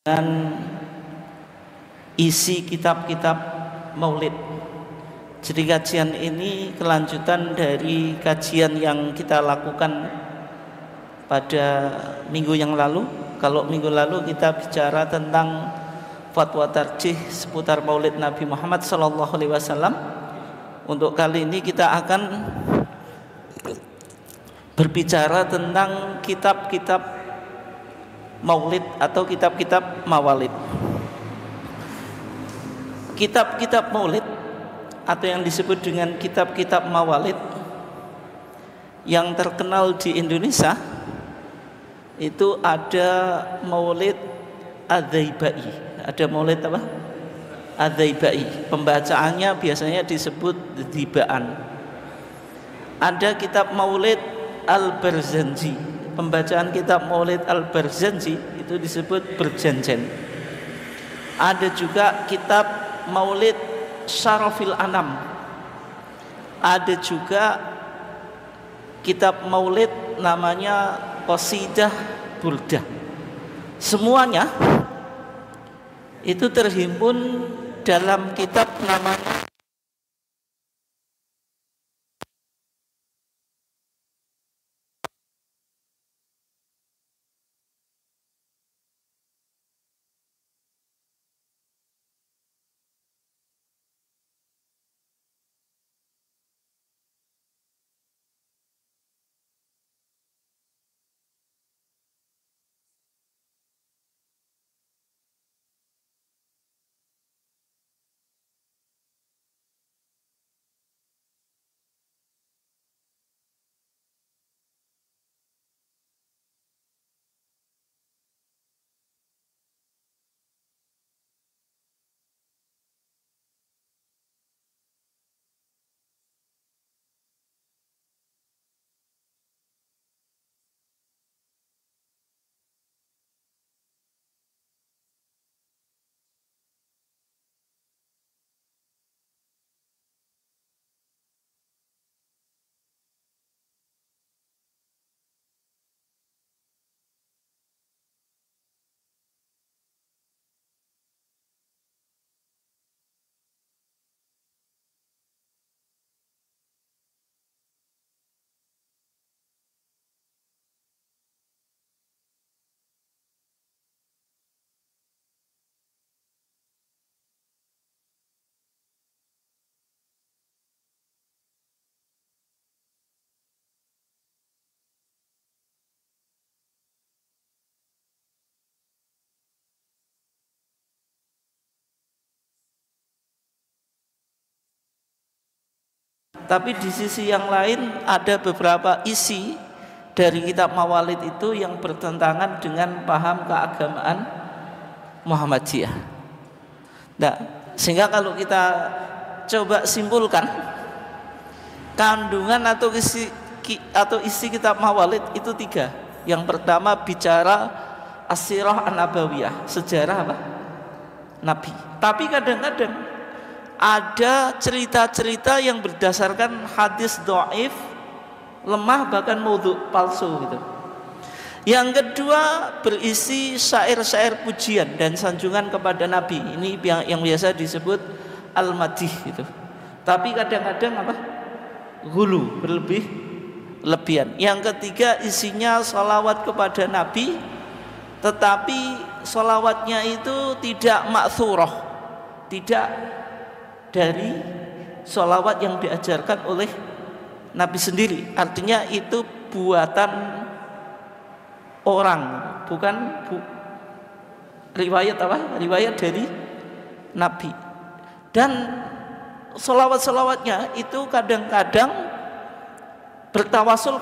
dengan isi kitab-kitab maulid. Jadi kajian ini kelanjutan dari kajian yang kita lakukan pada minggu yang lalu. Kalau minggu lalu kita bicara tentang fatwa tarjih seputar maulid Nabi Muhammad SAW. Untuk kali ini kita akan berbicara tentang kitab-kitab maulid atau kitab-kitab mawalid. Kitab-kitab maulid atau yang disebut dengan kitab-kitab mawalid yang terkenal di Indonesia itu ada maulid Adzaibai. Ada maulid apa? Adzaibai. Pembacaannya biasanya disebut dzibaan. Ada kitab maulid Al-Barzanji. Pembacaan kitab maulid Al-Barzanji itu disebut berjanjen. Ada juga kitab maulid Syarafil Anam. Ada juga kitab maulid namanya Qasidah Burdah. Semuanya itu terhimpun dalam kitab namanya tapi di sisi yang lain ada beberapa isi dari kitab mawalid itu yang bertentangan dengan paham keagamaan Muhammadiyah. Nah, sehingga kalau kita coba simpulkan kandungan atau isi kitab mawalid itu tiga. Yang pertama bicara as-sirah an-nabawiyah, sejarah apa? Nabi. Tapi kadang-kadang ada cerita-cerita yang berdasarkan hadis dhaif, lemah, bahkan maudhu, palsu gitu. Yang kedua berisi syair-syair pujian dan sanjungan kepada Nabi. Ini yang biasa disebut al-madih gitu. Tapi kadang-kadang apa? Ghulu, berlebihan. Yang ketiga isinya sholawat kepada Nabi, tetapi sholawatnya itu tidak ma'thurah, tidak dari sholawat yang diajarkan oleh Nabi sendiri. Artinya itu buatan orang, bukan riwayat apa? Riwayat dari Nabi. Dan sholawat-sholawatnya itu kadang-kadang bertawasul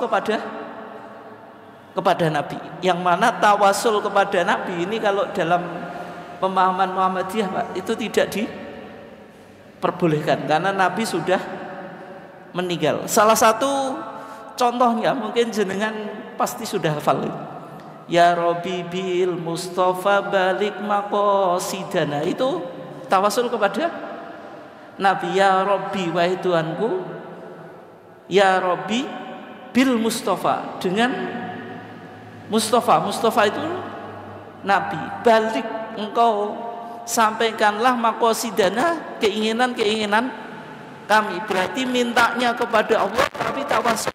kepada Nabi. Yang mana tawasul kepada Nabi ini kalau dalam pemahaman Muhammadiyah Pak, itu tidak diperbolehkan karena Nabi sudah meninggal. Salah satu contohnya mungkin jenengan pasti sudah hafal. Ya Rabbi bil Mustafa balik maqasidana, itu tawasul kepada Nabi. Ya Rabbi, wahai Tuhanku, ya Rabbi bil Mustafa, dengan Mustafa. Mustafa itu Nabi. Balik engkau sampaikanlah maqasidana, keinginan-keinginan kami. Berarti mintanya kepada Allah tapi tawasul.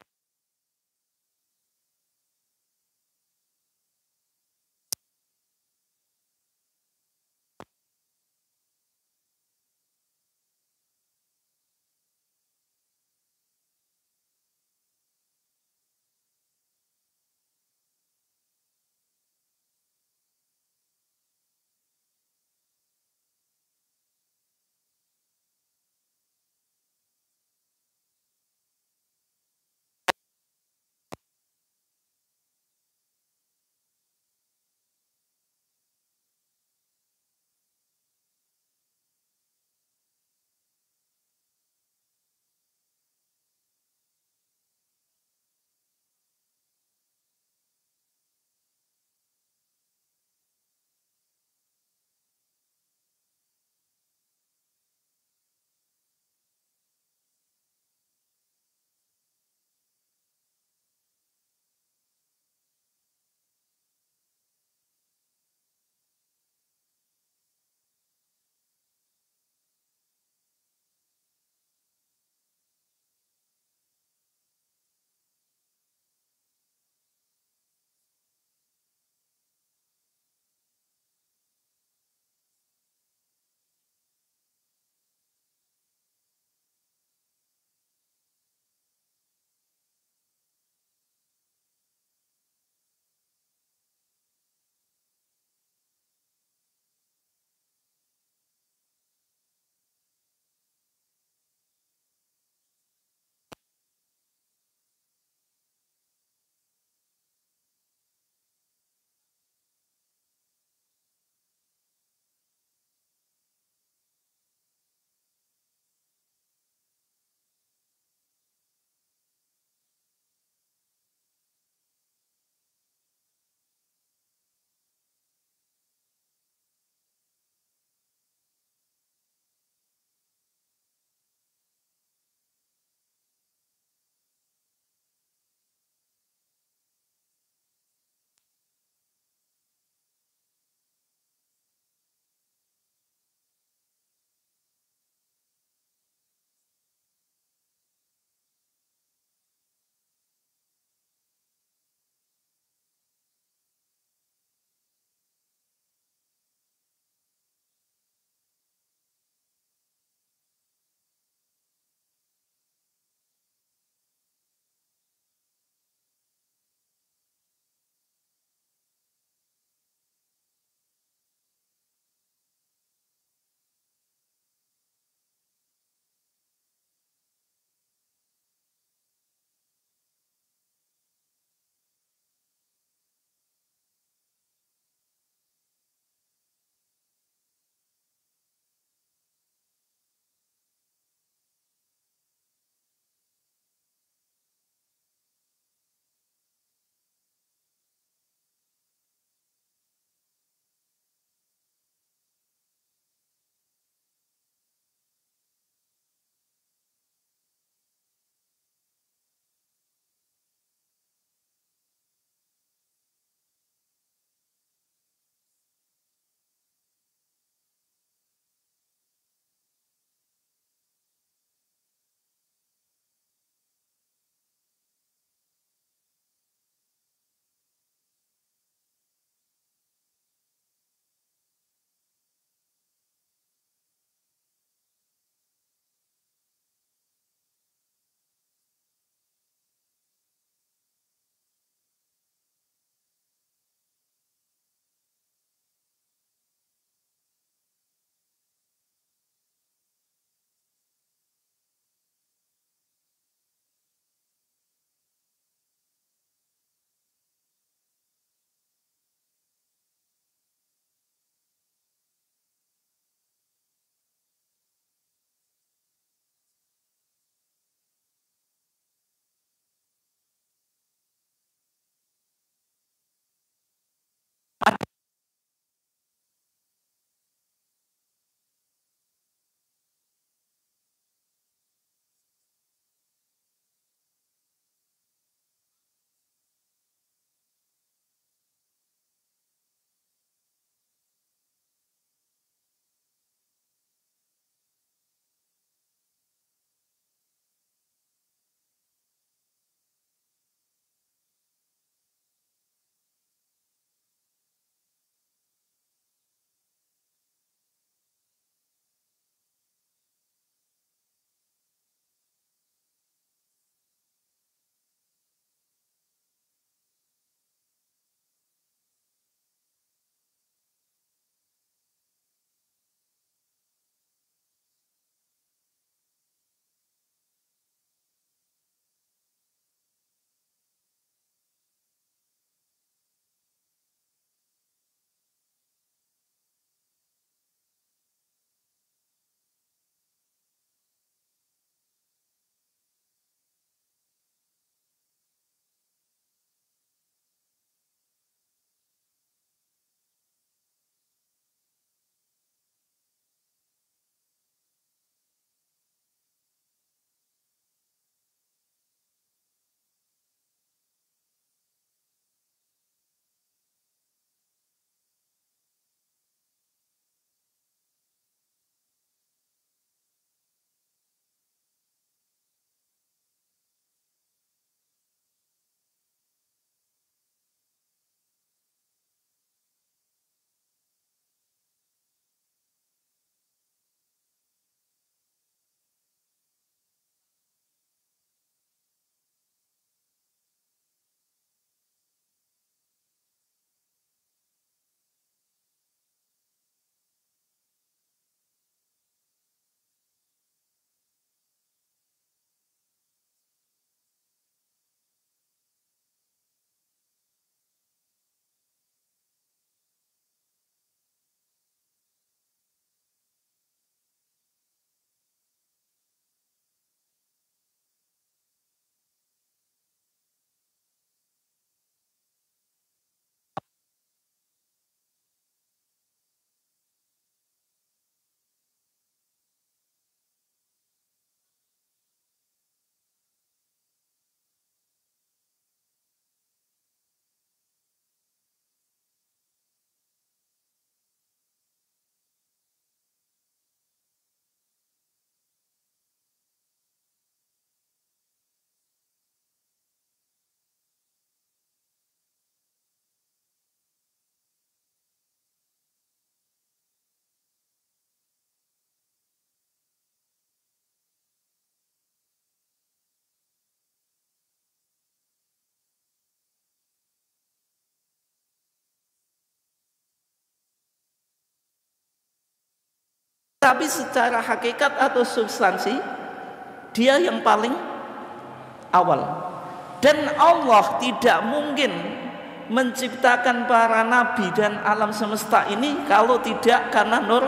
tapi secara hakikat atau substansi dia yang paling awal. Dan Allah tidak mungkin menciptakan para nabi dan alam semesta ini kalau tidak karena nur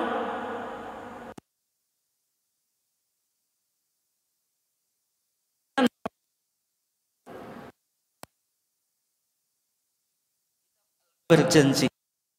berjanji.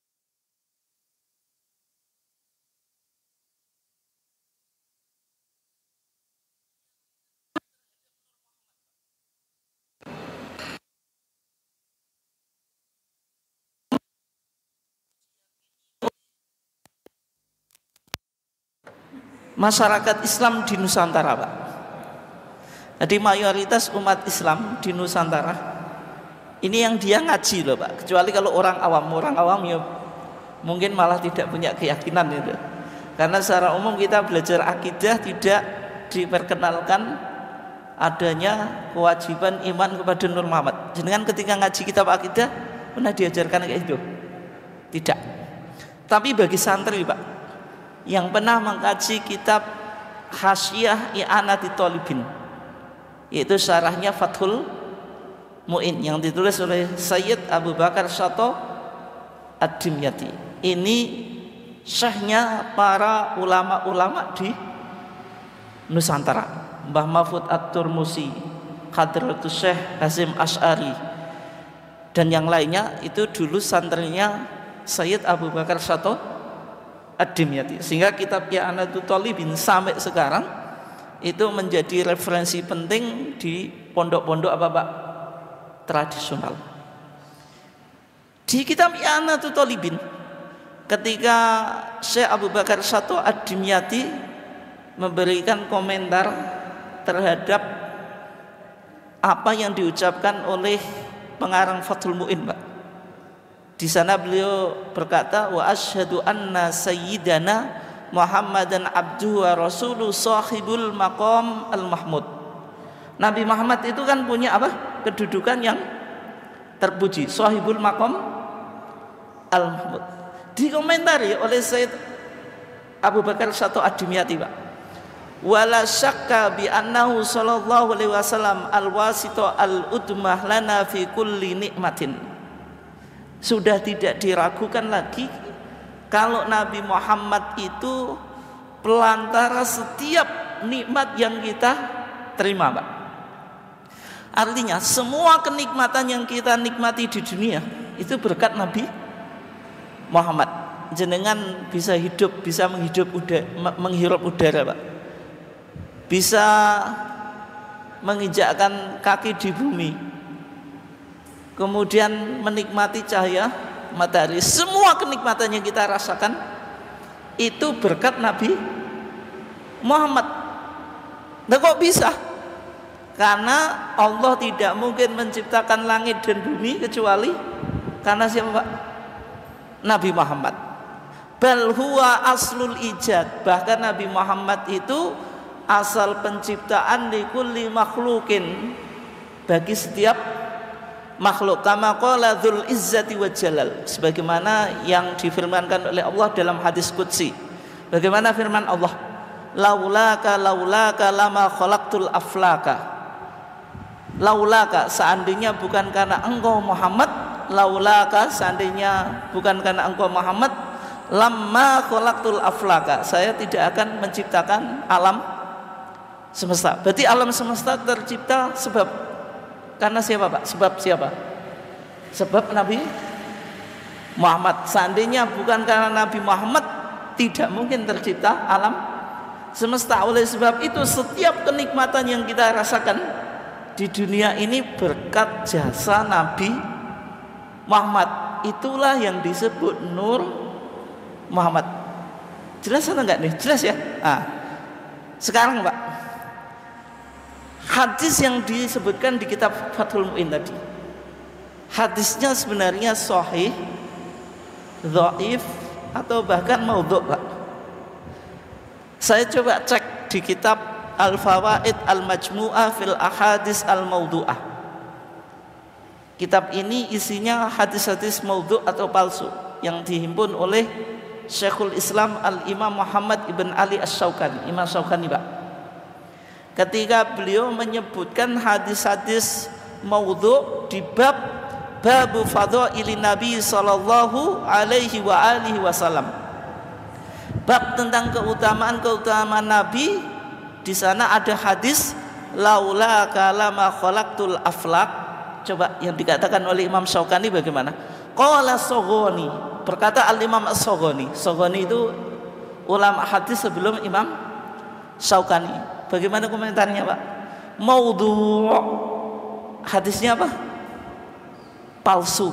Masyarakat Islam di Nusantara, Pak. Jadi mayoritas umat Islam di Nusantara ini yang dia ngaji loh, Pak. Kecuali kalau orang awam ya mungkin malah tidak punya keyakinan itu. Karena secara umum kita belajar akidah tidak diperkenalkan adanya kewajiban iman kepada Nur Muhammad. Jenengan ketika ngaji kitab akidah pernah diajarkan kayak itu? Tidak. Tapi bagi santri, Pak, yang pernah mengkaji kitab Hasyiah I'anati Thalibin, yaitu syarahnya Fathul Mu'in yang ditulis oleh Sayyid Abu Bakar Syato Ad-Dimyati. Ini syekhnya para ulama-ulama di Nusantara, Mbah Mahfud At-Turmusi, Hadratus Syekh Hasyim Asy'ari dan yang lainnya itu dulu santrinya Sayyid Abu Bakar Syato Ad-Dimyati. Sehingga kitab I'anatul Thalibin sampai sekarang itu menjadi referensi penting di pondok-pondok apa, Pak? Tradisional. Di kitab I'anatul Thalibin ketika Syekh Abu Bakar Syato Ad-Dimyati memberikan komentar terhadap apa yang diucapkan oleh pengarang Fathul Mu'in, Pak. Di sana beliau berkata, wa asyhadu anna sayyidana Muhammadan abduhu wa rasuluhu sahibul maqam al-mahmud. Nabi Muhammad itu kan punya apa? Kedudukan yang terpuji, sahibul maqam al-mahmud. Dikomentari oleh Sayyid Abu Bakar Syato Ad-Dimyati, Pak. Wala syakka bi annahu sallallahu alaihi wasallam al-wasita al-udmah lana fi kulli nikmatin. Sudah tidak diragukan lagi kalau Nabi Muhammad itu pelantara setiap nikmat yang kita terima, Pak. Artinya semua kenikmatan yang kita nikmati di dunia itu berkat Nabi Muhammad. Jenengan bisa hidup, bisa menghirup udara, Pak. Bisa menginjakkan kaki di bumi, kemudian menikmati cahaya matahari. Semua kenikmatan yang kita rasakan itu berkat Nabi Muhammad. Nah, kok bisa? Karena Allah tidak mungkin menciptakan langit dan bumi kecuali karena siapa, Pak? Nabi Muhammad. Bal huwa aslul ijad. Bahkan Nabi Muhammad itu asal penciptaan di kulli makhlukin, bagi setiap makhluk. Kama qala dzul izzati wa jalal, sebagaimana yang difirmankan oleh Allah dalam hadis qudsi. Bagaimana firman Allah? Laulaka lama khalaqtul aflaka. Laulaka, seandainya bukan karena engkau Muhammad, laulaka, seandainya bukan karena engkau Muhammad, lamma khalaqtul aflaka, saya tidak akan menciptakan alam semesta. Berarti alam semesta tercipta sebab karena siapa, Pak? Sebab siapa? Sebab Nabi Muhammad. Seandainya bukan karena Nabi Muhammad, tidak mungkin tercipta alam semesta. Oleh sebab itu setiap kenikmatan yang kita rasakan di dunia ini berkat jasa Nabi Muhammad. Itulah yang disebut Nur Muhammad. Jelas atau enggak nih? Jelas ya? Sekarang, Pak, hadis yang disebutkan di kitab Fathul Mu'in tadi, hadisnya sebenarnya sahih, dhaif, atau bahkan maudhu', Pak. Saya coba cek di kitab Al-Fawaid Al-Majmu'ah fil Ahadis Al-Maudhu'ah. Kitab ini isinya hadis-hadis maudhu' atau palsu yang dihimpun oleh Syekhul Islam Al-Imam Muhammad ibn Ali Asy-Syaukani, Imam Syaukani Pak. Ketika beliau menyebutkan hadis-hadis maudhu di bab babu fadhailin Nabi sallallahu alaihi wa alihi wasallam. Bab tentang keutamaan Nabi, di sana ada hadis laula kalama khalaqtul aflaq. Coba yang dikatakan oleh Imam Syaukani bagaimana? Qala Soghoni, berkata Al-Imam As-Soghoni. Soghoni itu ulama hadis sebelum Imam Syaukani. Bagaimana komentarnya Pak? Maudhu', hadisnya apa? Palsu.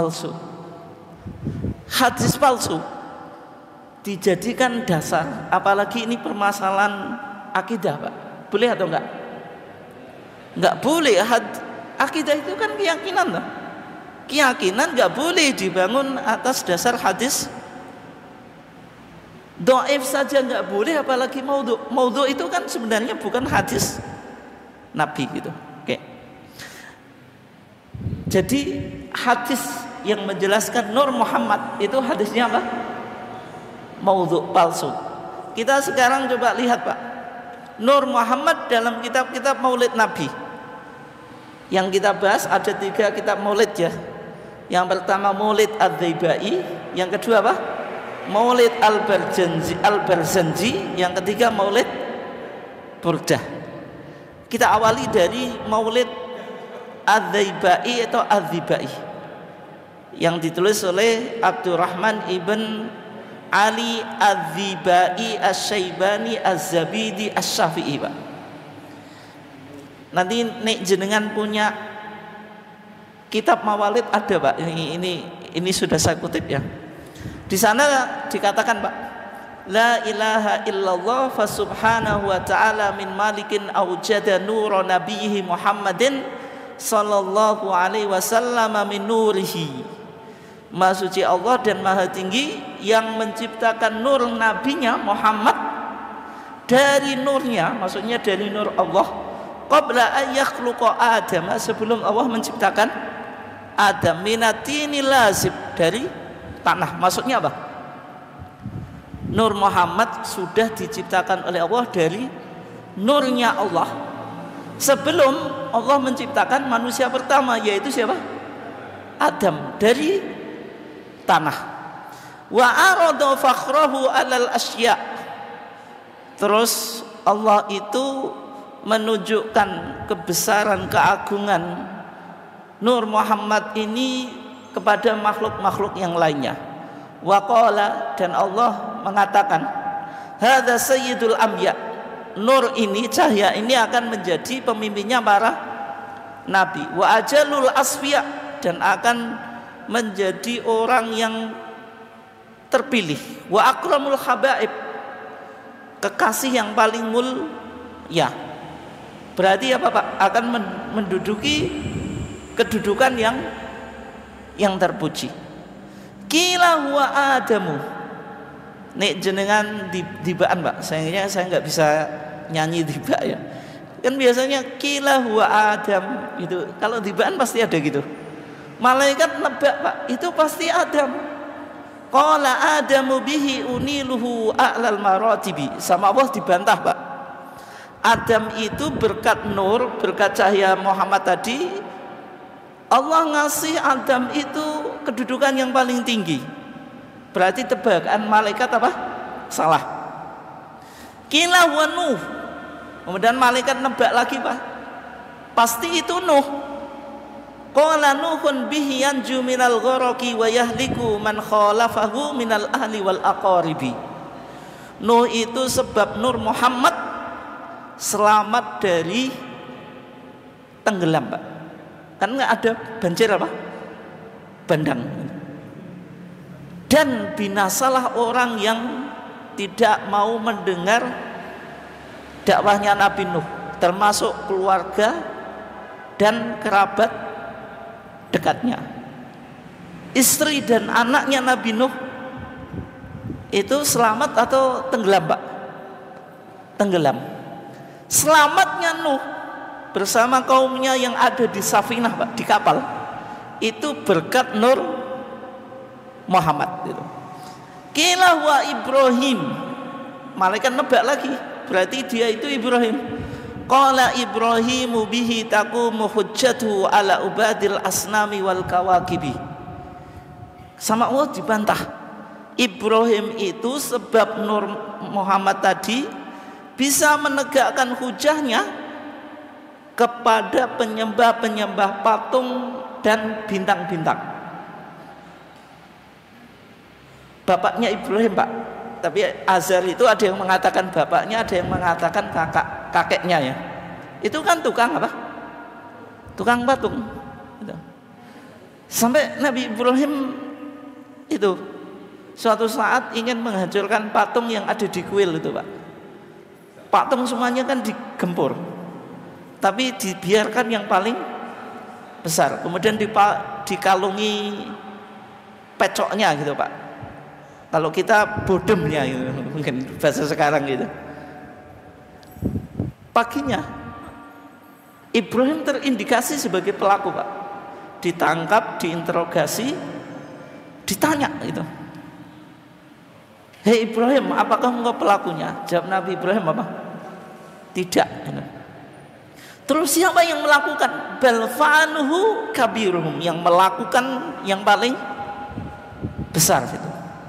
Hadis palsu dijadikan dasar, apalagi ini permasalahan akidah Pak. Boleh atau enggak? Enggak boleh. Akidah itu kan keyakinan loh. Keyakinan enggak boleh dibangun atas dasar hadis dhaif saja enggak boleh, apalagi maudhu'. Maudhu' itu kan sebenarnya bukan hadis Nabi gitu. Oke. Jadi hadis yang menjelaskan Nur Muhammad itu hadisnya apa? Maudhu', palsu. Kita sekarang coba lihat Pak, Nur Muhammad dalam kitab-kitab Maulid Nabi yang kita bahas ada 3 kitab Maulid ya. Yang pertama Maulid Adz-Dzaibai, yang kedua apa? Maulid Al-Barzanji, yang ketiga Maulid Burdah. Kita awali dari Maulid Adz-Dzaibai atau Adz-Dzaibai yang ditulis oleh Abdurrahman ibn Ali Adz-Dzaibai Asy-Syaibani Az-Zabidi Asy-Syafi'i Pak. Nanti nek jenengan punya kitab mawalid ada Pak. Ini sudah saya kutip ya. Di sana dikatakan Pak, la ilaha illallah fa subhanahu wa ta'ala min malikin aujada nura nabiyhi Muhammadin sallallahu alaihi wasallam min nurihi. Maha suci Allah dan maha tinggi yang menciptakan nur nabinya Muhammad dari nurnya, maksudnya dari nur Allah, qabla an yakhluqa Adam, sebelum Allah menciptakan Adam, minatini lazib, dari tanah. Maksudnya apa? Nur Muhammad sudah diciptakan oleh Allah dari nurnya Allah sebelum Allah menciptakan manusia pertama, yaitu siapa? Adam, dari tanah. Wa arada fakhrahu alal asya. Terus Allah itu menunjukkan kebesaran, keagungan Nur Muhammad ini kepada makhluk-makhluk yang lainnya. Wa qala, dan Allah mengatakan, hadza sayyidul anbiya. Nur ini, cahaya ini akan menjadi pemimpinnya para nabi. Wa ajalul asfiya, dan akan menjadi orang yang terpilih. Wa akramul habaib, kekasih yang paling mulia. Berarti apa Pak? Akan menduduki kedudukan yang terpuji. Qila huwa Adamu. Nek jenengan dibaan Pak. Sayangnya saya nggak bisa nyanyi tiba ya. Kan biasanya qila huwa Adam itu. Kalau dibaan pasti ada gitu. Malaikat nebak Pak, itu pasti Adam. Qala Adamu bihi uniluhu a'lal maratibi. Sama Allah dibantah Pak. Adam itu berkat nur, berkat cahaya Muhammad tadi, Allah ngasih Adam itu kedudukan yang paling tinggi. Berarti tebakan malaikat apa? Salah. Qila huwa Nuh. Kemudian malaikat nebak lagi Pak, pasti itu Nuh. Qala Nuhun bihi yanju minal gharaqi wa yahliku man khalafahu minal ahli wal aqaribi. Nuh itu sebab Nur Muhammad selamat dari tenggelam Pak. Kan nggak ada banjir apa? Bandang. Dan binasalah orang yang tidak mau mendengar dakwahnya Nabi Nuh, termasuk keluarga dan kerabat dekatnya. Istri dan anaknya Nabi Nuh itu selamat atau tenggelam Pak? Tenggelam. Selamatnya Nuh bersama kaumnya yang ada di Safinah Pak, di kapal, itu berkat Nur Muhammad itu. Qila wa Ibrahim. Malaikat nebak lagi, berarti dia itu Ibrahim. Qala Ibrahimu bihi taqumu hujjatuhu ala ubadil asnami wal kawakibi. Sama Allah dibantah. Ibrahim itu sebab Nur Muhammad tadi bisa menegakkan hujahnya kepada penyembah-penyembah patung dan bintang-bintang. Bapaknya Ibrahim, Pak. Tapi Azar itu ada yang mengatakan bapaknya, ada yang mengatakan kakeknya ya. Itu kan tukang apa? Tukang patung. Gitu. Sampai Nabi Ibrahim itu suatu saat ingin menghancurkan patung yang ada di kuil itu, Pak. Patung semuanya kan digempur, tapi dibiarkan yang paling besar. Kemudian dikalungi pecoknya gitu, Pak. Kalau kita bodemnya gitu, mungkin bahasa sekarang gitu. Paginya Ibrahim terindikasi sebagai pelaku, Pak. Ditangkap, diinterogasi, ditanya gitu. Hei Ibrahim, apakah engkau pelakunya? Jawab Nabi Ibrahim apa? Tidak. Terus siapa yang melakukan? Bal fa'aluhu kabiruhum, yang melakukan yang paling besar itu.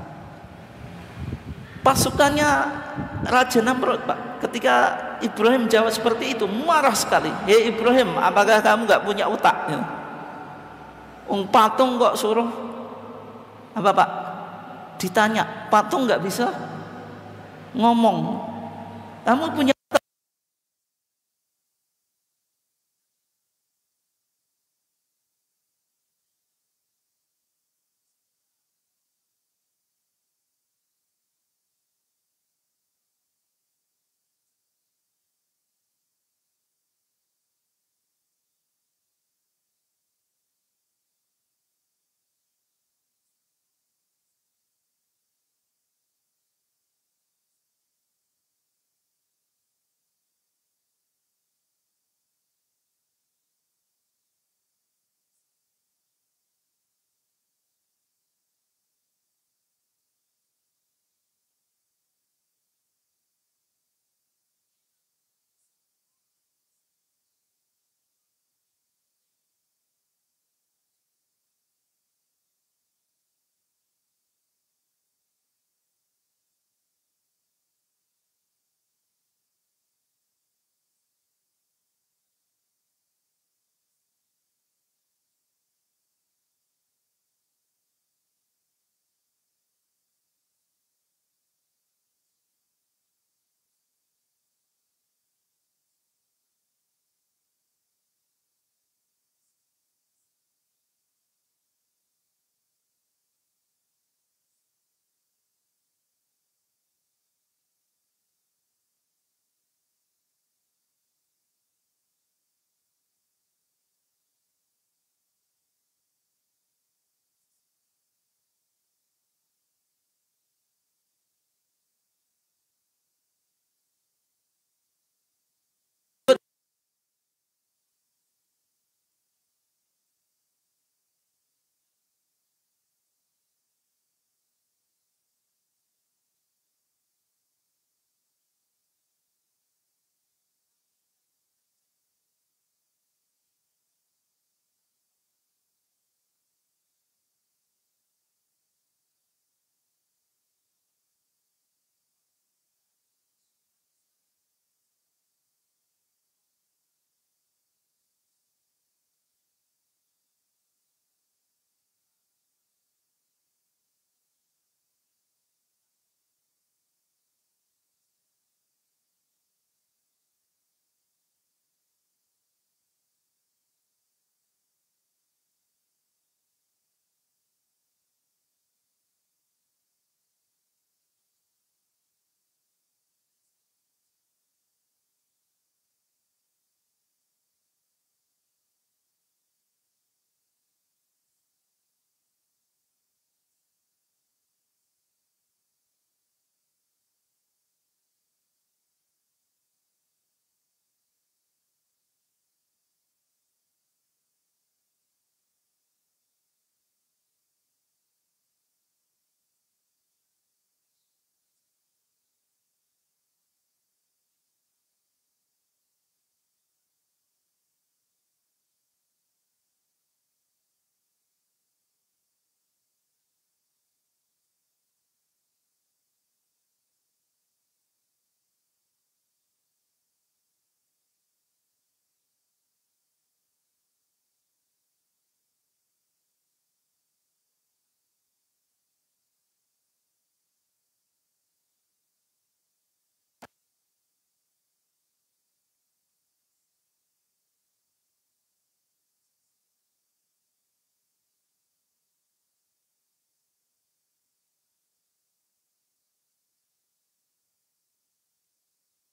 Pasukannya Raja Namrud, Pak. Ketika Ibrahim jawab seperti itu, marah sekali. Hei Ibrahim, apakah kamu nggak punya otak? Patung kok suruh apa, Pak? Ditanya, patung nggak bisa ngomong. Kamu punya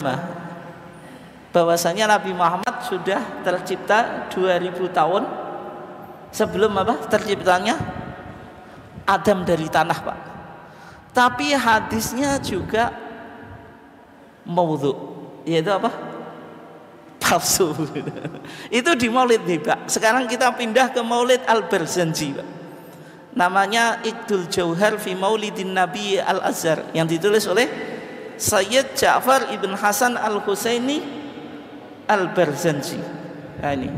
bahwasanya Nabi Muhammad sudah tercipta 2000 tahun sebelum terciptanya Adam dari tanah, Pak. Tapi hadisnya juga maudhu, yaitu palsu. Itu di Maulid nih, Pak. Sekarang kita pindah ke Maulid Al-Barzanji, Pak. Namanya Iqdul Jauhar fi Maulidin Nabi Al-Azhar, yang ditulis oleh Sayyid Ja'far ibn Hasan Al-Husaini Al-Barzanji. Nah, ini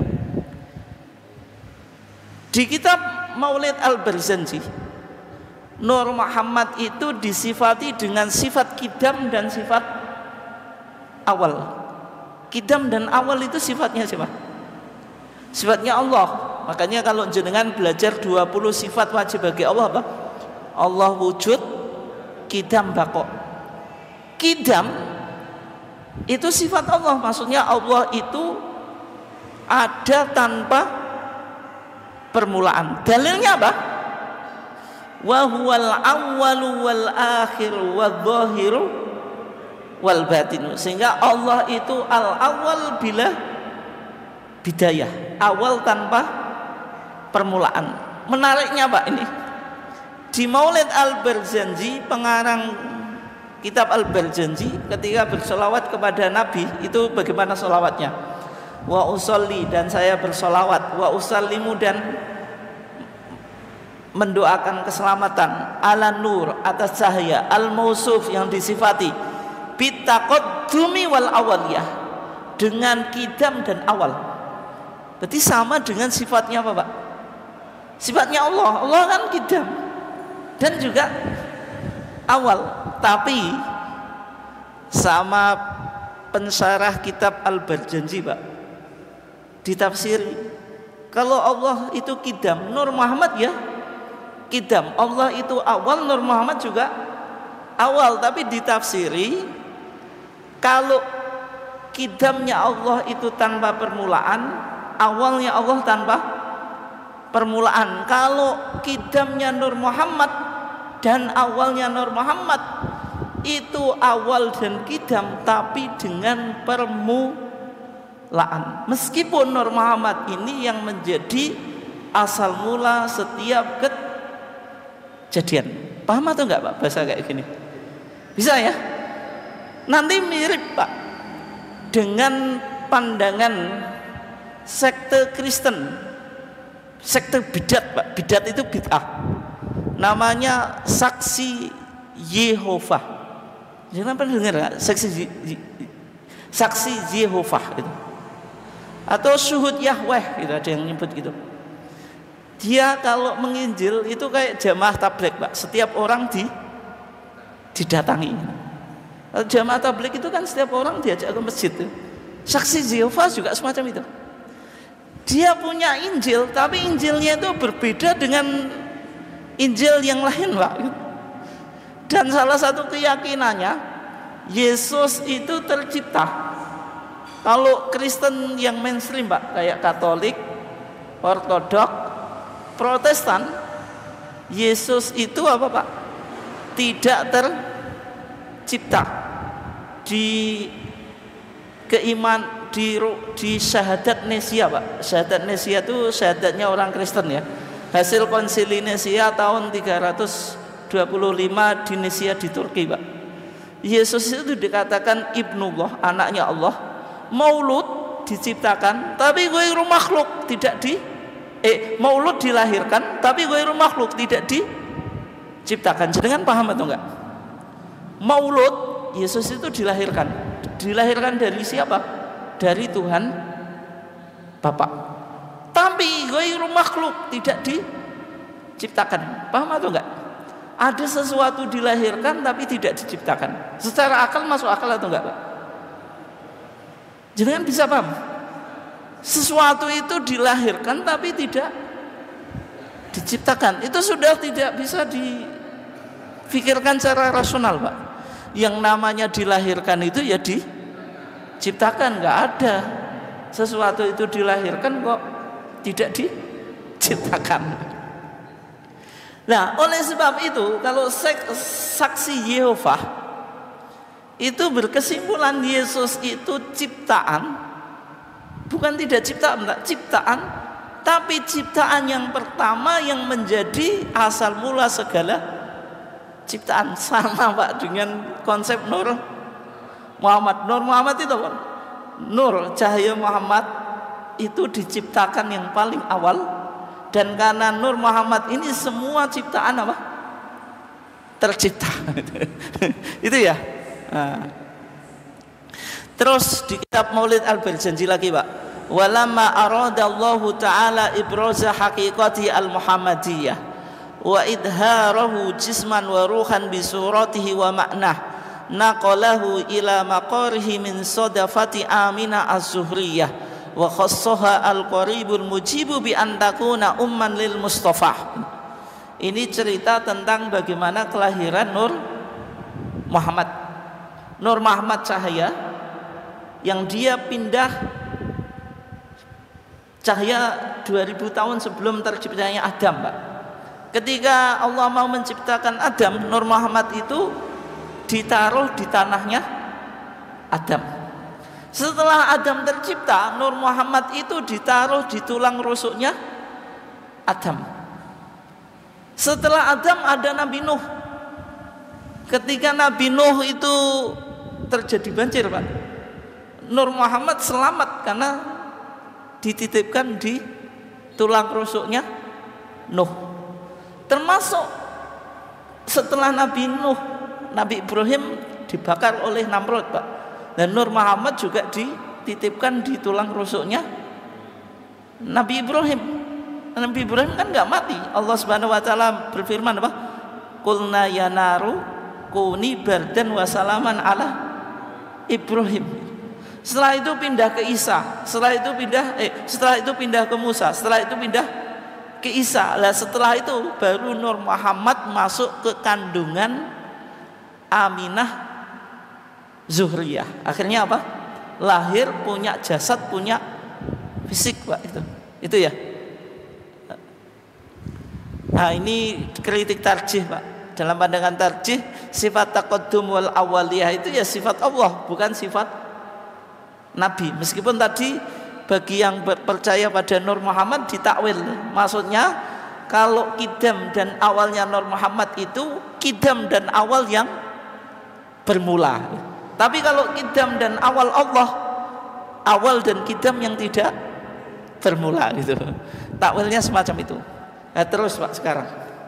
di kitab Maulid Al-Barzanji, Nur Muhammad itu disifati dengan sifat kidam dan sifat awal. Kidam dan awal itu sifatnya siapa? Sifatnya Allah. Makanya kalau jenengan belajar 20 sifat wajib bagi Allah, Allah wujud, kidam, bako. Kidam itu sifat Allah, maksudnya Allah itu ada tanpa permulaan. Dalilnya apa? Wa huwal awwalu wal akhiru wal zahiru wal batinu. Sehingga Allah itu al-awwal bila bidayah, awal tanpa permulaan. Menariknya, Pak, ini di Maulid Al-Barzanji, pengarang kitab Al-Barzanji ketika bersolawat kepada Nabi itu bagaimana solawatnya? Wa usolli, dan saya bersolawat, wa usallimu, dan mendoakan keselamatan, ala nur, atas cahaya, al-mausuf, yang disifati bitaqaddumi wal awaliyah, dengan kidam dan awal. Berarti sama dengan sifatnya apa, Pak? Sifatnya Allah. Allah kan kidam dan juga awal. Tapi sama pensyarah kitab Al-Barzanji, Pak, ditafsiri kalau Allah itu kidam, Nur Muhammad ya kidam, Allah itu awal, Nur Muhammad juga awal. Tapi ditafsiri kalau kidamnya Allah itu tanpa permulaan, awalnya Allah tanpa permulaan. Kalau kidamnya Nur Muhammad dan awalnya Nur Muhammad, itu awal dan kidam tapi dengan permulaan. Meskipun Nur Muhammad ini yang menjadi asal mula setiap kejadian. Paham atau enggak, Pak, bahasa kayak gini? Bisa ya? Nanti mirip, Pak, dengan pandangan sekte Kristen, sekte bidat, Pak. Bidat itu bid'ah. Namanya saksi Yehovah. Jangan pernah dengar nggak? Saksi Yehovah itu. Atau syuhud Yahweh gitu, ada yang nyebut gitu. Dia kalau menginjil itu kayak jamaah tabligh, Pak. Setiap orang didatangi. Jamaah tabligh itu kan setiap orang diajak ke masjid. Saksi Yehovah juga semacam itu. Dia punya Injil, tapi Injilnya itu berbeda dengan Injil yang lain, Pak. Dan salah satu keyakinannya, Yesus itu tercipta. Kalau Kristen yang mainstream, Pak, kayak Katolik, Ortodok, Protestan, Yesus itu apa, Pak? Tidak tercipta. Di keiman, di syahadat Nesia, Pak. Syahadat Nesia itu syahadatnya orang Kristen ya. Hasil konsili Nesia tahun 325 di Nesia di Turki, Pak. Yesus itu dikatakan Ibnullah, anaknya Allah. Maulud diciptakan, tapi ghairu makhluk, tidak Maulud dilahirkan, tapi ghairu makhluk, tidak diciptakan. Jangan paham atau enggak? Maulud, Yesus itu dilahirkan. Dilahirkan dari siapa? Dari Tuhan Bapa. Tapi ghairu makhluk, tidak diciptakan. Paham atau enggak? Ada sesuatu dilahirkan tapi tidak diciptakan. Secara akal masuk akal atau enggak, Pak? Jangan bisa paham. Sesuatu itu dilahirkan tapi tidak diciptakan. Itu sudah tidak bisa difikirkan secara rasional, Pak. Yang namanya dilahirkan itu ya diciptakan. Enggak ada sesuatu itu dilahirkan kok tidak diciptakan. Nah, oleh sebab itu kalau saksi Yehovah itu berkesimpulan Yesus itu ciptaan, bukan tidak ciptaan, ciptaan, tapi ciptaan yang pertama yang menjadi asal mula segala ciptaan. Sama Pak dengan konsep Nur Muhammad. Nur Muhammad itu Pak, nur cahaya Muhammad itu diciptakan yang paling awal, dan karena Nur Muhammad ini semua ciptaan apa? Tercipta. Itu ya. Nah. Terus di kitab Maulid Al-Barjanji lagi Pak, walamma aradallahu ta'ala ibraza haqiqati al-muhammadiyah wa idharahu jisman wa ruhan bi suratihi wa ma'nah naqalahu ila maqarihi min sadafati Aminah az-Zuhriyah wa khassaha al-qaribul mujibu bi an takuna umman lil Mustafa. Ini cerita tentang bagaimana kelahiran Nur Muhammad. Nur Muhammad cahaya yang dia pindah cahaya 2000 tahun sebelum terciptanya Adam Pak. Ketika Allah mau menciptakan Adam, Nur Muhammad itu ditaruh di tanahnya Adam. Setelah Adam tercipta, Nur Muhammad itu ditaruh di tulang rusuknya Adam. Setelah Adam ada Nabi Nuh. Ketika Nabi Nuh itu terjadi banjir Pak, Nur Muhammad selamat karena dititipkan di tulang rusuknya Nuh. Termasuk setelah Nabi Nuh, Nabi Ibrahim dibakar oleh Namrud Pak, dan Nur Muhammad juga dititipkan di tulang rusuknya Nabi Ibrahim. Nabi Ibrahim kan nggak mati. Allah Subhanahu Wa Taala berfirman apa? Qulna ya naru kuni bardan wa salaman ala Ibrahim. Setelah itu pindah ke Isa, setelah itu pindah ke Musa, setelah itu pindah ke Isa. Lah setelah itu baru Nur Muhammad masuk ke kandungan Aminah Zuhriyah. Akhirnya apa? Lahir, punya jasad, punya fisik Pak, itu ya. Nah ini kritik tarjih Pak. Dalam pandangan tarjih, sifat taqaddum wal awaliyah itu ya sifat Allah, bukan sifat Nabi. Meskipun tadi bagi yang percaya pada Nur Muhammad ditakwil, maksudnya kalau kidam dan awalnya Nur Muhammad itu kidam dan awal yang bermula. Tapi kalau kidam dan awal Allah, awal dan kidam yang tidak bermula gitu. Takwilnya semacam itu. Nah, terus Pak sekarang.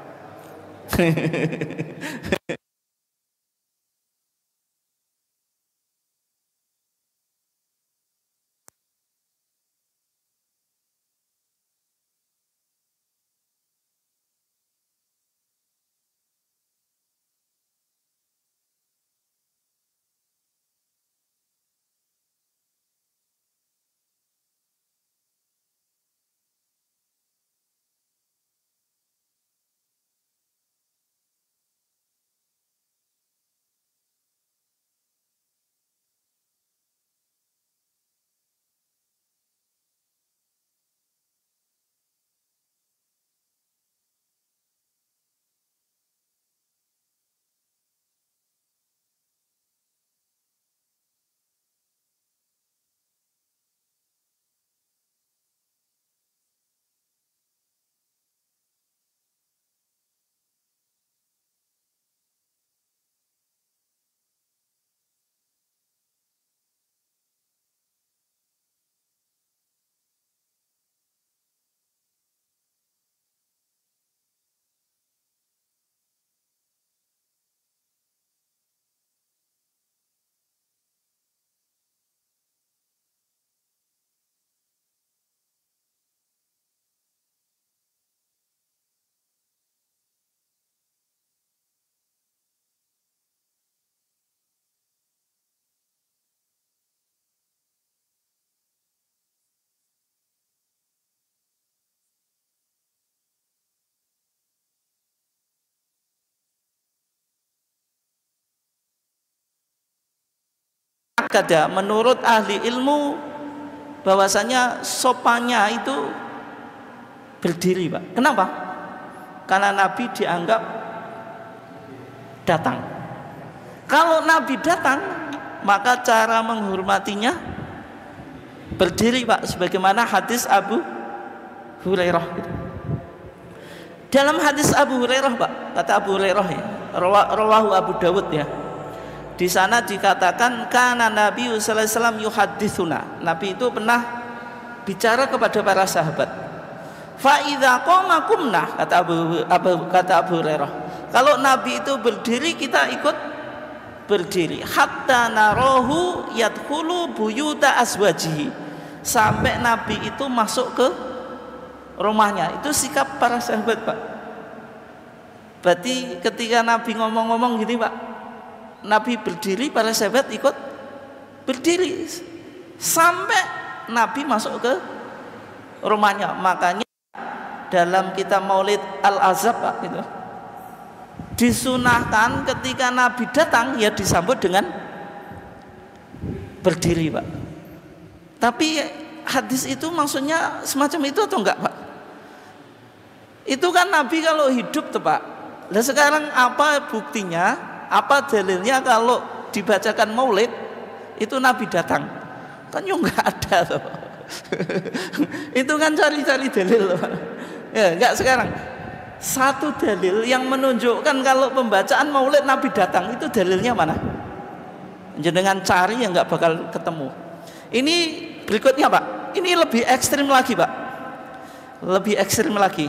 Kada menurut ahli ilmu bahwasanya sopannya itu berdiri Pak. Kenapa? Karena Nabi dianggap datang. Kalau Nabi datang maka cara menghormatinya berdiri Pak, sebagaimana hadis Abu Hurairah. Dalam hadis Abu Hurairah Pak, kata Abu Hurairah ya, rawahu Abu Dawud ya. Di sana dikatakan kana Nabi sallallahu alaihi wasallam yuhaditsuna. Nabi itu pernah bicara kepada para sahabat. Fa idza qama qumna, kata Abu Hurairah. Kalau Nabi itu berdiri, kita ikut berdiri. Hatta narahu yadkhulu buyuta azwajihi. Sampai Nabi itu masuk ke rumahnya. Itu sikap para sahabat Pak. Berarti ketika Nabi ngomong-ngomong gini Pak, Nabi berdiri, para sahabat ikut berdiri sampai Nabi masuk ke rumahnya. Makanya dalam kitab Maulid Al-Azab Pak, gitu, disunahkan ketika Nabi datang ya disambut dengan berdiri Pak. Tapi hadis itu maksudnya semacam itu atau enggak Pak? Itu kan Nabi kalau hidup tuh Pak. Nah sekarang apa buktinya, apa dalilnya kalau dibacakan maulid itu Nabi datang? Kan yang enggak ada tuh. Itu kan cari-cari dalil Pak. Ya enggak, sekarang satu dalil yang menunjukkan kalau pembacaan maulid Nabi datang, itu dalilnya mana? Jangan cari yang enggak bakal ketemu. Ini berikutnya Pak, ini lebih ekstrim lagi Pak, lebih ekstrim lagi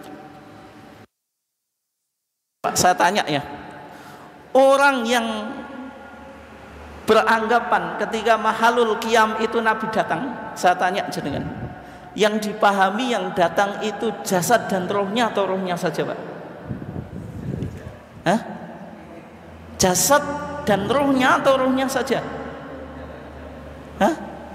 Pak. Saya tanya ya, orang yang beranggapan ketika mahalul qiyam itu Nabi datang, saya tanya jenengan, yang dipahami yang datang itu jasad dan rohnya atau rohnya saja Pak? Hah? Jasad dan rohnya atau rohnya saja? Hah?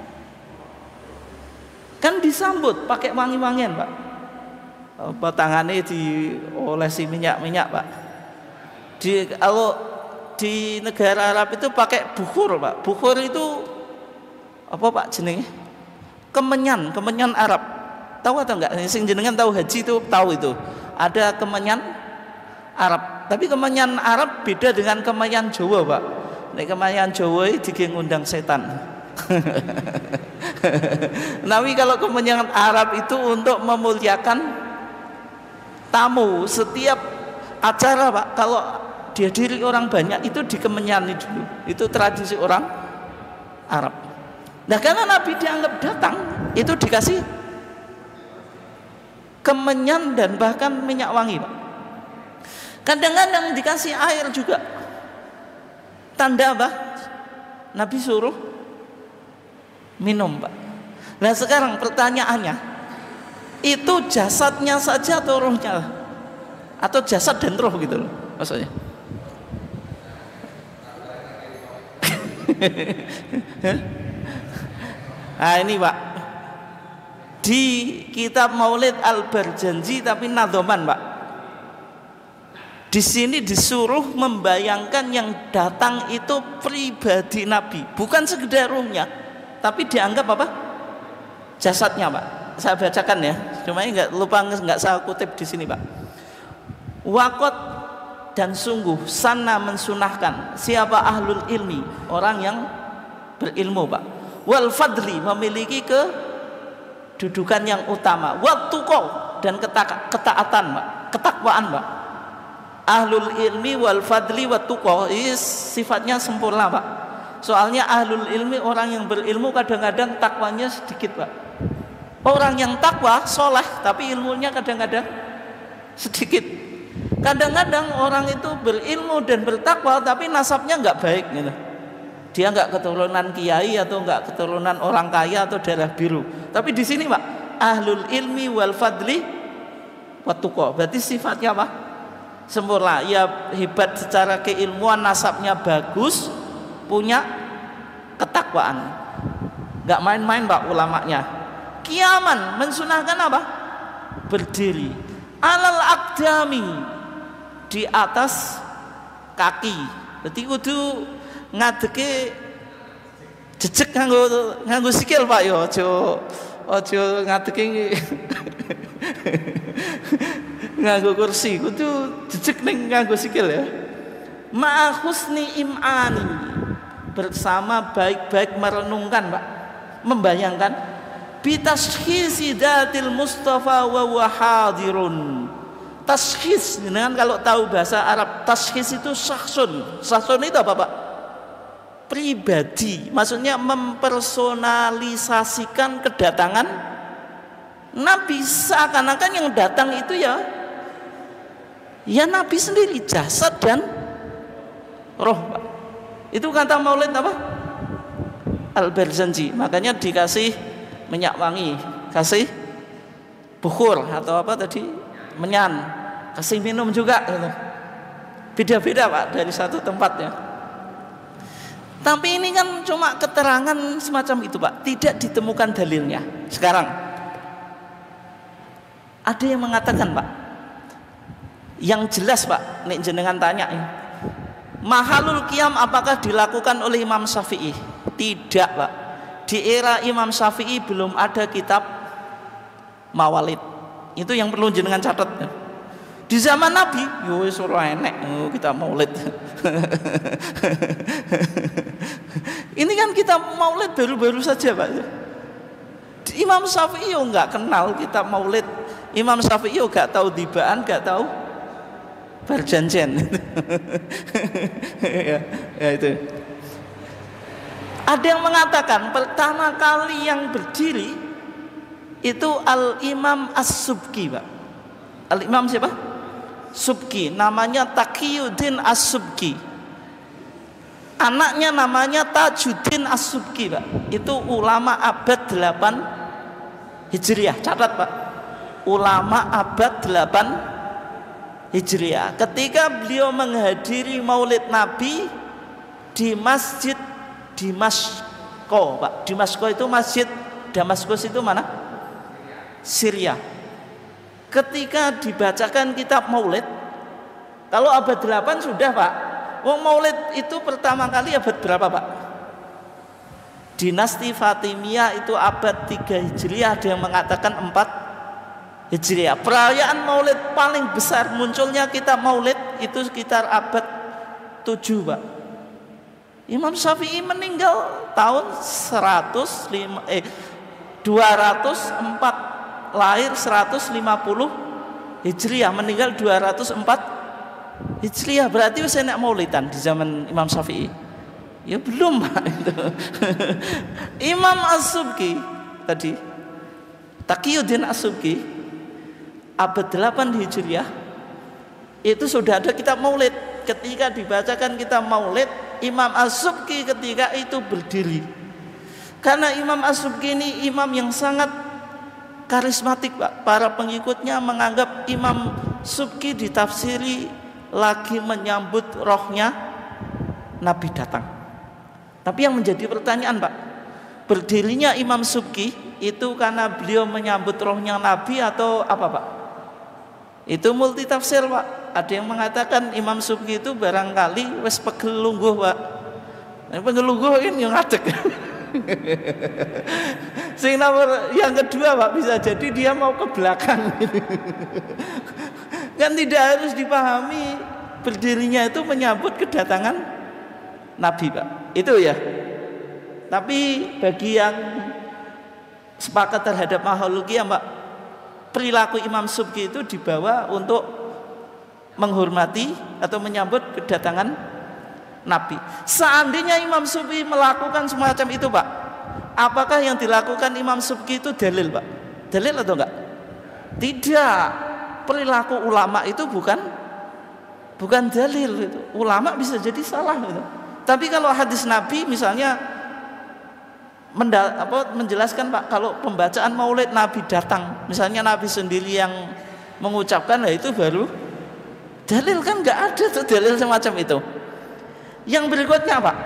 Kan disambut pakai wangi-wangian Pak. Apa tangannya diolesi minyak-minyak Pak. Kalau di negara Arab itu pakai bukhur Pak. Bukhur itu apa Pak jenenge? Kemenyan Arab. Tahu atau enggak? Sing jenengan tahu haji itu tahu itu. Ada kemenyan Arab. Tapi kemenyan Arab beda dengan kemenyan Jawa Pak. Nek kemenyan Jawa iki ngundang setan. Nabi kalau kemenyan Arab itu untuk memuliakan tamu. Setiap acara Pak, kalau dihadiri orang banyak itu dikemenyani dulu. Itu tradisi orang Arab. Nah karena Nabi dianggap datang, itu dikasih kemenyan dan bahkan minyak wangi Pak. Kadang-kadang dikasih air juga. Tanda apa? Nabi suruh minum Pak. Nah sekarang pertanyaannya, itu jasadnya saja atau rohnya? Atau jasad dan roh gitu loh maksudnya? Nah ini Pak, di kitab Maulid Al-Barjanji tapi nadhoman Pak, di sini disuruh membayangkan yang datang itu pribadi Nabi, bukan sekedar rohnya, tapi dianggap apa? Jasadnya Pak. Saya bacakan ya, cuma nggak lupa, nggak saya kutip di sini Pak. Wakot dan sungguh sana mensunahkan siapa ahlul ilmi, orang yang berilmu Pak. Wal fadli memiliki kedudukan yang utama. Wat tuqo dan ketaatan Pak, ketakwaan Pak. Ahlul ilmi wal fadli wat tuqo sifatnya sempurna Pak. Soalnya ahlul ilmi orang yang berilmu kadang-kadang takwanya sedikit Pak. Orang yang takwa soleh tapi ilmunya kadang-kadang sedikit. Kadang-kadang orang itu berilmu dan bertakwa tapi nasabnya nggak baik gitu. Dia nggak keturunan kiai atau nggak keturunan orang kaya atau darah biru. Tapi di sini Pak, ahlul ilmi wal fadli wat tuqo. Berarti sifatnya apa? Sempurna. Ya hebat secara keilmuan, nasabnya bagus, punya ketakwaan. Nggak main-main Pak ulamanya. Kiaman mensunahkan apa? Berdiri. Alal aqdami, di atas kaki. Berarti kudu ngadeke jejeg nganggo sikil Pak ya, aja ngadeke nganggo kursi, kudu jejeg ning nganggo sikil ya. Ma husni imani, bersama baik-baik merenungkan Pak, membayangkan bitashkhisi datil Mustafa wa huwa hadirun. Tashkhis, dengan kalau tahu bahasa Arab, tashkhis itu syakhsun. Syakhsun itu apa Pak? Pribadi, maksudnya mempersonalisasikan kedatangan Nabi, seakan-akan yang datang itu ya Nabi sendiri, jasad dan roh Pak. Itu kata maulid apa? Al-Barzanji. Makanya dikasih minyak wangi, kasih bukhur atau apa tadi, menyan, kasih minum juga gitu. Beda-beda Pak dari satu tempatnya. Tapi ini kan cuma keterangan semacam itu Pak, tidak ditemukan dalilnya. Sekarang ada yang mengatakan Pak, yang jelas Pak, nek jenengan tanya ya, mahalul qiyam apakah dilakukan oleh Imam Syafi'i? Tidak Pak. Di era Imam Syafi'i belum ada kitab mawalid. Itu yang perlu jenengan catat. Di zaman Nabi, yo wis ora enek kitab maulid. Ini kan kitab maulid baru-baru saja Pak. Imam Syafi'i yo enggak kenal kitab maulid. Imam Syafi'i yo enggak tahu dibaan, enggak tahu perjanjian. ya itu. Ada yang mengatakan pertama kali yang berdiri itu Al-Imam As-Subki Pak. Al-Imam siapa? Subki, namanya Taqiyuddin As-Subki. Anaknya namanya Tajuddin As-Subki Pak. Itu ulama abad 8 Hijriah. Catat Pak. Ulama abad 8 Hijriah. Ketika beliau menghadiri Maulid Nabi di Masjid Dimasko Pak. Dimasko itu masjid, Damaskus itu mana? Syria. Ketika dibacakan kitab Maulid, kalau abad 8 sudah Pak. Wong Maulid itu pertama kali abad berapa Pak? Dinasti Fatimiyah itu abad 3 Hijriah, ada yang mengatakan 4 Hijriah. Perayaan Maulid paling besar munculnya kitab Maulid itu sekitar abad 7 Pak. Imam Syafi'i meninggal tahun 204, lahir 150 Hijriah, meninggal 204 Hijriah. Berarti saya nak maulidan di zaman Imam Syafi'i? Ya belum Pak. Imam As-Subki tadi, Taqiyuddin As-Subki, abad 8 Hijriah itu sudah ada kitab Maulid. Ketika dibacakan kitab Maulid, Imam As-Subki ketika itu berdiri. Karena Imam As-Subki ini imam yang sangat karismatik Pak. Para pengikutnya menganggap Imam Subki ditafsiri lagi menyambut rohnya Nabi datang. Tapi yang menjadi pertanyaan Pak, berdirinya Imam Subki itu karena beliau menyambut rohnya Nabi atau apa Pak? Itu multi tafsir Pak. Ada yang mengatakan Imam Subki itu barangkali wis pegel lungguh Pak. Pegel lungguh ini yang ngadeg. Sing nomor yang kedua Pak, bisa jadi dia mau ke belakang. Kan tidak harus dipahami berdirinya itu menyambut kedatangan Nabi Pak. Itu ya. Tapi bagi yang sepakat terhadap makhluk ya Pak, perilaku Imam Subki itu dibawa untuk menghormati atau menyambut kedatangan Nabi. Seandainya Imam Subki melakukan semacam itu Pak, apakah yang dilakukan Imam Subki itu dalil Pak? Dalil atau enggak? Tidak. Perilaku ulama itu bukan dalil itu. Ulama bisa jadi salah gitu. Tapi kalau hadis Nabi misalnya menjelaskan Pak, kalau pembacaan Maulid Nabi datang, misalnya Nabi sendiri yang mengucapkan, nah itu baru dalil. Kan nggak ada tuh dalil semacam itu. Yang berikutnya Pak,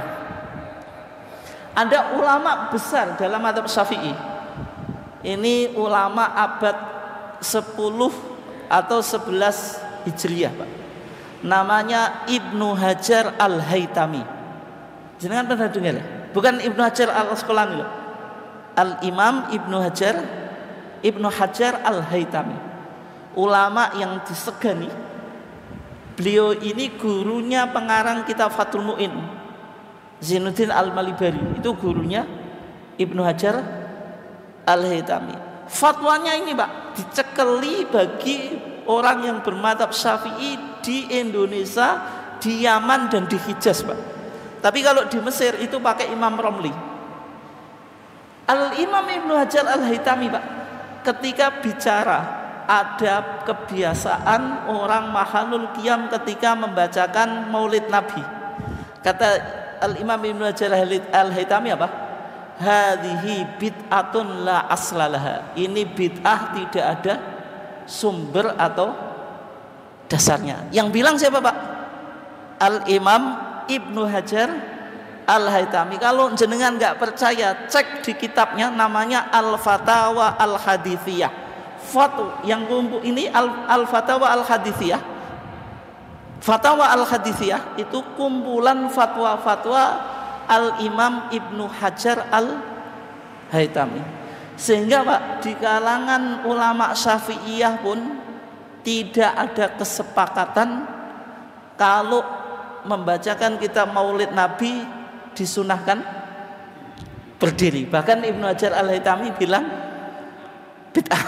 ada ulama besar dalam mazhab Syafi'i. Ini ulama abad 10 atau 11 Hijriah Pak. Namanya Ibnu Hajar Al-Haytami. Jangan pernah dengar ya? Bukan Ibnu Hajar Al-Asqalani, Al-Imam Ibnu Hajar Al-Haytami. Ulama yang disegani. Beliau ini gurunya pengarang kitab Fathul Mu'in. Zainuddin Al-Malibari, itu gurunya Ibnu Hajar Al-Haytami. Fatwanya ini Pak, dicekeli bagi orang yang bermadzhab Syafi'i di Indonesia, di Yaman dan di Hijaz Pak. Tapi kalau di Mesir itu pakai Imam Romli. Al-Imam Ibnu Hajar Al-Haytami Pak, ketika bicara ada kebiasaan orang mahalul qiyam ketika membacakan Maulid Nabi. Kata Al-Imam Ibnu Hajar Al-Haytami apa? Hadhihi bid'atun la aslalaha. Ini bid'ah, tidak ada sumber atau dasarnya. Yang bilang siapa Pak? Al-Imam Ibnu Hajar Al-Haytami. Kalau jenengan nggak percaya, cek di kitabnya, namanya Al-Fatawa Al-Hadithiyah. Fatwa yang kumpul ini Al-Fatawa Al-Hadithiyah. Fatawa Al-Hadithiyah itu kumpulan fatwa-fatwa Al-Imam Ibnu Hajar Al-Haytami. Sehingga Pak, di kalangan ulama Syafi'iyah pun tidak ada kesepakatan kalau membacakan kitab Maulid Nabi disunahkan berdiri. Bahkan Ibnu Hajar Al-Haytami bilang bid'ah.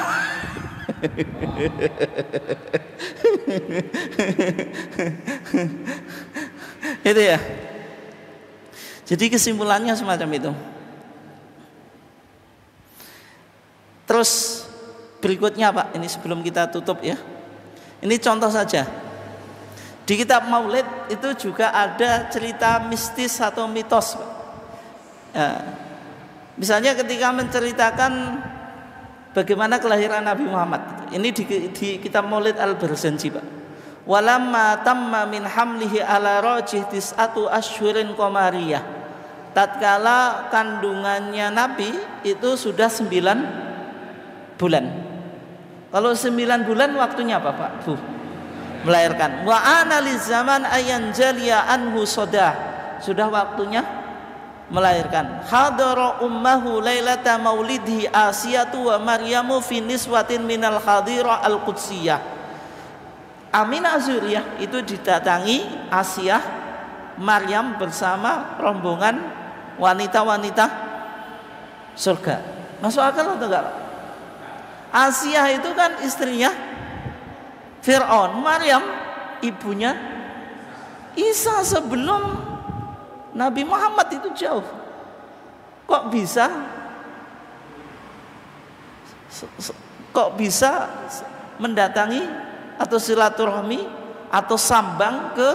Itu ya. Jadi kesimpulannya semacam itu. Terus berikutnya Pak, ini sebelum kita tutup ya. Ini contoh saja. Di kitab Maulid itu juga ada cerita mistis atau mitos Pak. Ya. Misalnya ketika menceritakan bagaimana kelahiran Nabi Muhammad. Ini di kitab Maulid Al-Barzanji Pak. Walamma tamma min hamlihi ala rajih tis'atu asyhurin qamariyah. Tatkala kandungannya Nabi itu sudah 9 bulan. Kalau 9 bulan waktunya apa Pak? Bu, melahirkan. Wa ana li zaman ayan jaliya anhu sodah. Sudah waktunya melahirkan. Hadara ummahu lailata maulidhi Asiyatu wa Maryamu fi niswatin minal hadira al-Qudsiyah. Aminah Zuriyah itu didatangi Asiyah, Maryam bersama rombongan wanita-wanita surga. Masuk akal atau enggak? Asiyah itu kan istrinya Fir'aun, Maryam ibunya Isa sebelum Nabi Muhammad itu jauh. Kok bisa mendatangi atau silaturahmi atau sambang ke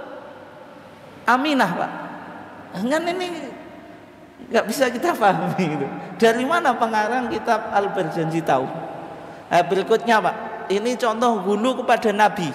Aminah Pak? Kan ini nggak bisa kita pahami gitu. Dari mana pengarang kitab Al-Barzanji tahu? Nah, berikutnya Pak, ini contoh hulu kepada Nabi.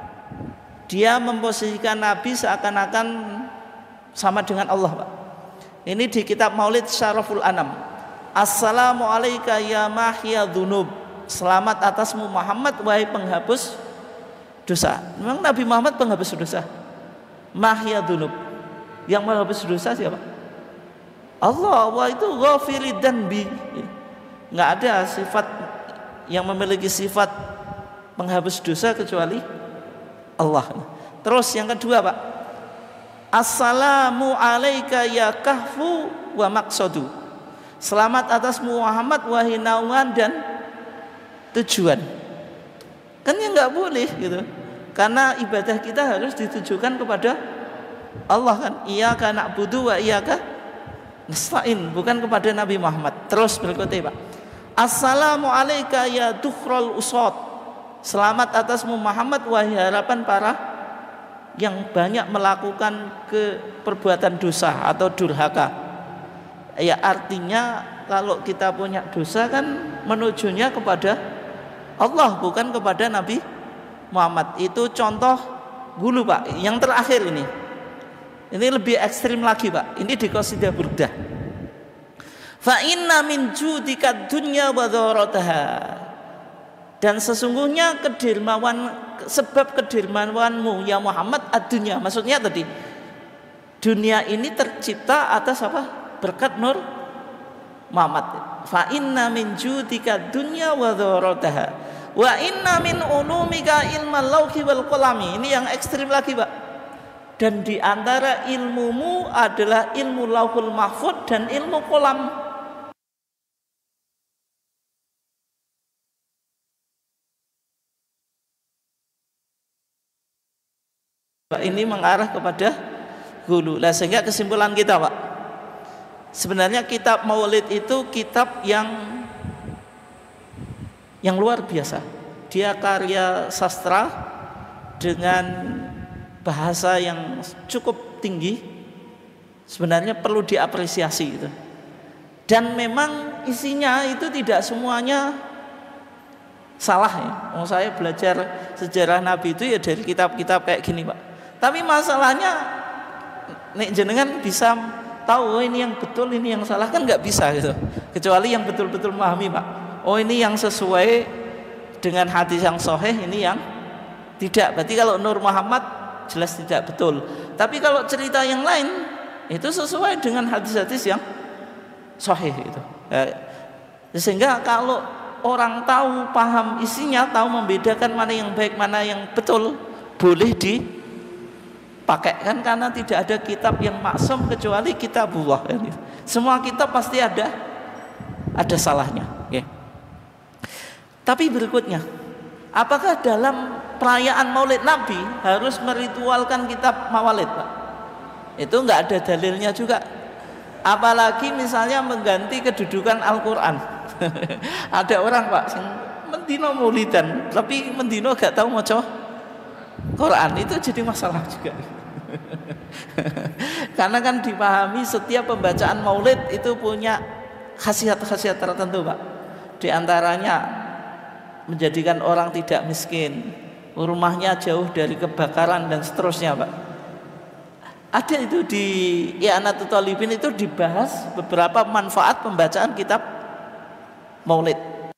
Dia memposisikan Nabi seakan-akan sama dengan Allah Pak. Ini di kitab Maulid Syaraful Anam. Assalamu alayka ya mahya dzunub. Selamat atasmu Muhammad wahai penghapus dosa. Memang Nabi Muhammad penghapus dosa? Mahya dzunub. Yang menghapus dosa siapa? Allah. Wa itu ghafirid dzanbi. Enggak ada sifat yang memiliki sifat penghapus dosa kecuali Allah. Terus yang kedua Pak, Assalamu alayka ya kahfu wa maqsadu. Selamat atasmu Muhammad wahai naungan dan tujuan. Kan ya nggak boleh gitu. Karena ibadah kita harus ditujukan kepada Allah kan. Iyyaka na'budu wa iyyaka nasta'in, bukan kepada Nabi Muhammad. Terus berikutnya Pak, Assalamu alayka ya dukhral usad. Selamat atasmu Muhammad wahai harapan para yang banyak melakukan perbuatan dosa atau durhaka. Ya artinya kalau kita punya dosa kan menujunya kepada Allah, bukan kepada Nabi Muhammad. Itu contoh dulu Pak. Yang terakhir ini lebih ekstrim lagi Pak. Ini di Qasidah Burdah. Fa inna min judika dunya wa dharataha. Dan sesungguhnya sebab kedermawanmu ya Muhammad ad-dunya. Maksudnya tadi dunia ini tercipta atas apa? Berkat nur Muhammad. Fa inna min judika dunya wa dharataha wa inna min ulumika ilmal lauhi wal qalami. Ini yang ekstrim lagi Pak. Dan di antara ilmumu adalah ilmu Lauhul Mahfuz dan ilmu kolam. Ini mengarah kepada hulu. Nah, sehingga kesimpulan kita, Pak, sebenarnya kitab Maulid itu kitab yang luar biasa. Dia karya sastra dengan bahasa yang cukup tinggi, sebenarnya perlu diapresiasi gitu. Dan memang isinya itu tidak semuanya salah ya. Saya belajar sejarah Nabi itu ya dari kitab-kitab kayak gini, Pak. Tapi masalahnya nek jenengan bisa tahu ini yang betul, ini yang salah, kan nggak bisa gitu. Kecuali yang betul-betul memahami, Pak. Oh, ini yang sesuai dengan hadis yang sahih, ini yang tidak. Berarti kalau Nur Muhammad jelas tidak betul. Tapi kalau cerita yang lain itu sesuai dengan hadis-hadis yang sahih itu. Sehingga kalau orang tahu, paham isinya, tahu membedakan mana yang baik, mana yang betul, boleh dipakai kan, karena tidak ada kitab yang maksum kecuali kitabullah. Semua kitab pasti ada salahnya. Tapi berikutnya, apakah dalam perayaan Maulid Nabi harus meritualkan kitab Mawalid, Pak? Itu enggak ada dalilnya juga. Apalagi misalnya mengganti kedudukan Al-Quran. Ada orang, Pak, yang mendino maulidan tapi mendino gak tahu maca Quran, itu jadi masalah juga. Karena kan dipahami setiap pembacaan Maulid itu punya khasiat-khasiat tertentu, Pak. Di antaranya menjadikan orang tidak miskin, rumahnya jauh dari kebakaran dan seterusnya, Pak. Ada itu di I'anatul Talibin, itu dibahas beberapa manfaat pembacaan kitab Maulid.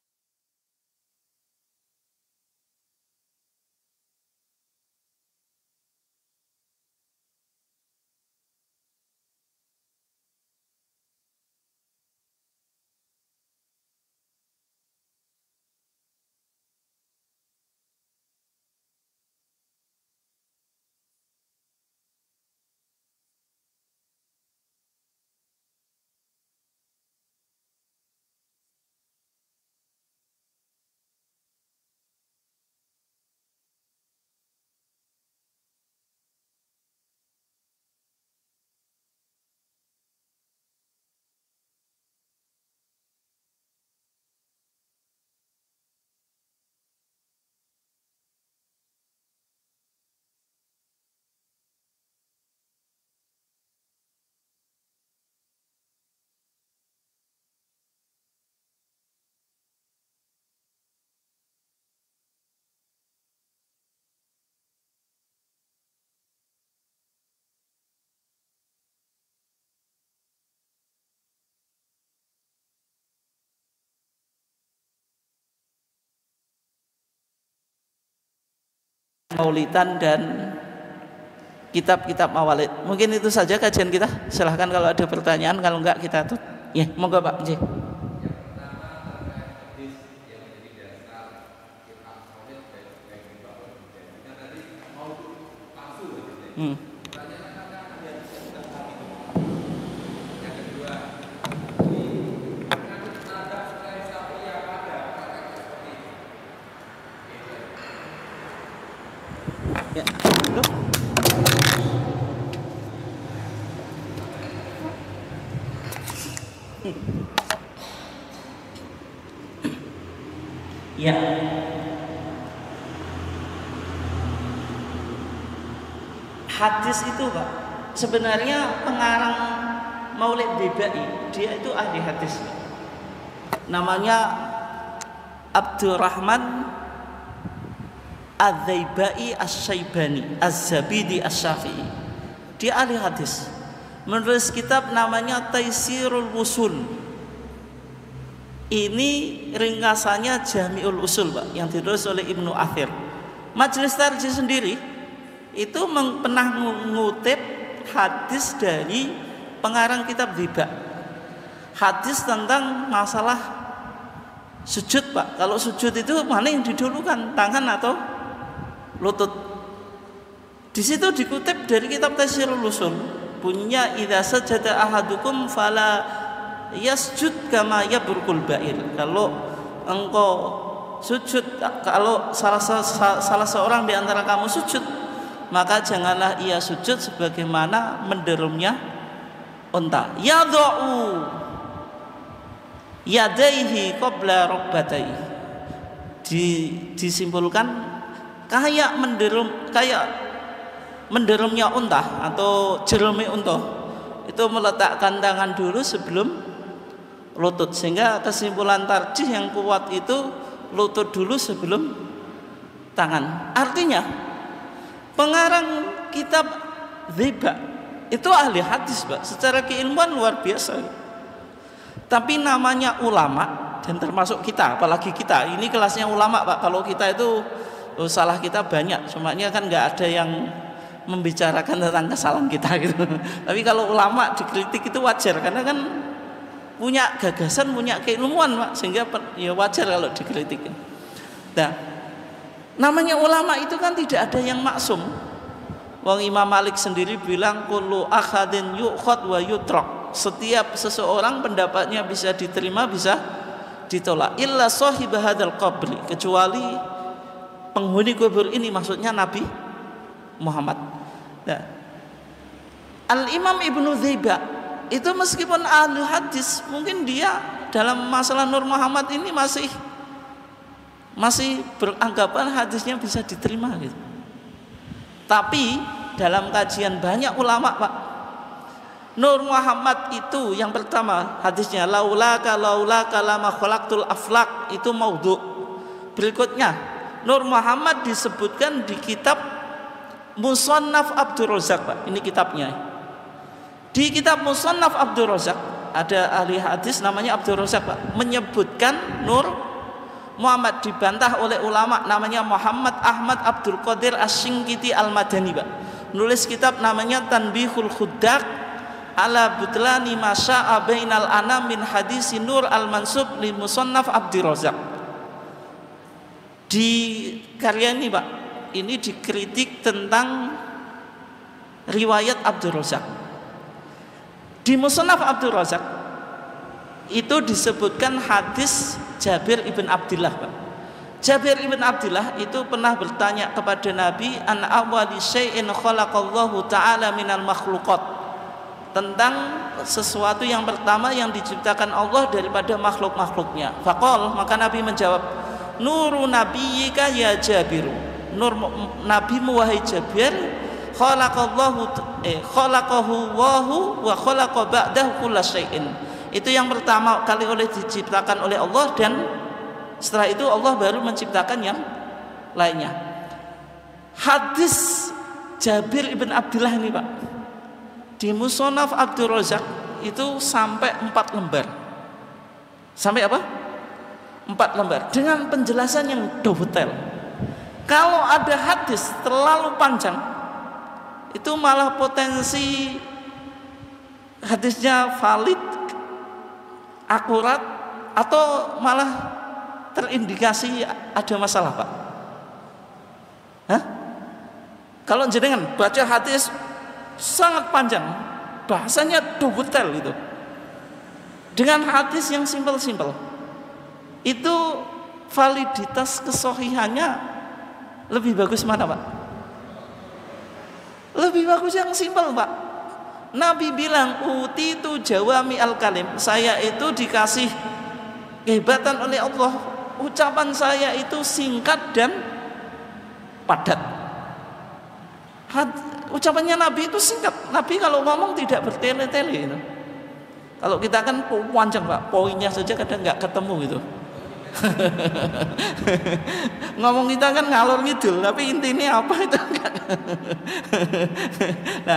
Maulidan dan kitab-kitab Mawalid. Mungkin itu saja kajian kita. Silahkan kalau ada pertanyaan, kalau enggak kita tutup. Ya, monggo Pak. Ya. Ya. Hadis itu, Pak, sebenarnya pengarang Maulid Bibai, dia itu ahli hadis. Namanya Abdurrahman Az-Zaibai As-Syaibani Az-Zabidi As-Syafi'i. Dia ahli hadis, menulis kitab namanya Taisirul Usul. Ini ringkasannya Jami'ul Usul, Pak, yang ditulis oleh Ibnu Athir. Majelis Tarjih sendiri itu pernah mengutip hadis dari pengarang kitab Riba. Hadis tentang masalah sujud, Pak. Kalau sujud itu mana yang didulukan, tangan atau lutut? Di situ dikutip dari kitab Tafsirul Ushul, punya idza sajada ahadukum fala yasjud kama yabrukul ba'ir. Kalau engkau sujud, kalau salah seorang di antara kamu sujud, maka janganlah ia sujud sebagaimana menderumnya unta. Yadau yadaihi qabla rukbatayhi. Disimpulkan kayak menderumnya unta atau jerumi unta itu meletakkan tangan dulu sebelum lutut, sehingga kesimpulan tarjih yang kuat itu lutut dulu sebelum tangan. Artinya pengarang kitab Dhiba itu ahli hadis, Pak, secara keilmuan luar biasa, tapi namanya ulama, dan termasuk kita, apalagi kita ini kelasnya ulama, Pak. Kalau kita itu salah kita banyak, cumanya kan nggak ada yang membicarakan tentang kesalahan kita gitu. Tapi kalau ulama dikritik itu wajar, karena kan punya gagasan, punya keilmuan, Pak, sehingga ya wajar kalau dikritik. Nah, namanya ulama itu kan tidak ada yang maksum. Wong Imam Malik sendiri bilang kullu akhadin yu'khad wa yutrak. Setiap seseorang pendapatnya bisa diterima, bisa ditolak. Illa sahib hadzal qabri, kecuali penghuni kubur ini, maksudnya Nabi Muhammad. Nah, Al-Imam Ibnu Dhiba itu meskipun ahli hadis, mungkin dia dalam masalah Nur Muhammad ini masih beranggapan hadisnya bisa diterima gitu. Tapi dalam kajian banyak ulama, Pak, Nur Muhammad itu yang pertama hadisnya laulaka lama khalaqtul aflaq, itu maudhu. Berikutnya Nur Muhammad disebutkan di kitab Musannaf Abdul Razak, Pak. Ini kitabnya. Di kitab Musannaf Abdul Razak ada ahli hadis namanya Abdul Razak, Pak, menyebutkan Nur Muhammad, dibantah oleh ulama namanya Muhammad Ahmad Abdul Qadir Asy-Syinkiti Al-Madani, Pak. Nulis kitab namanya Tanbihul Khuddaq ala butlani masya'a bainal anam min hadisi Nur al-Mansub li Musannaf Abdul Razak. Di karya ini, Pak, ini dikritik tentang riwayat Abdul Razak. Di Musannaf Abdul Razak itu disebutkan hadis Jabir ibn Abdillah, Pak. Jabir ibn Abdillah itu pernah bertanya kepada Nabi an awwali syai'in khalaqallahu ta'ala minal makhluqat, tentang sesuatu yang pertama yang diciptakan Allah daripada makhluk-makhluknya. Faqal, maka Nabi menjawab, nuru nabiyyika ya Jabir, nur nabimu wahai Jabir, khalaqahu Allahu wa khalaqa ba'dahu kulla syai'in. Itu yang pertama kali diciptakan oleh Allah, dan setelah itu Allah baru menciptakan yang lainnya. Hadis Jabir ibn Abdillah ini, Pak, di Musannaf Abdul Razak itu sampai 4 lembar. Sampai apa? 4 lembar dengan penjelasan yang detail. Kalau ada hadis terlalu panjang, itu malah potensi hadisnya valid, akurat, atau malah terindikasi ada masalah, Pak. Hah? Kalau jenengan baca hadis sangat panjang, bahasanya detail itu, dengan hadis yang simpel-simpel, itu validitas kesohihannya lebih bagus mana, Pak? Lebih bagus yang simpel, Pak. Nabi bilang utitu jawami al-kalim, saya itu dikasih kehebatan oleh Allah, ucapan saya itu singkat dan padat. Ucapannya Nabi itu singkat. Nabi kalau ngomong tidak bertele-tele gitu. Kalau kita kan panjang, Pak, poinnya saja kadang nggak ketemu gitu. Ngomong kita kan ngalor ngidul, tapi intinya apa itu enggak. Nah,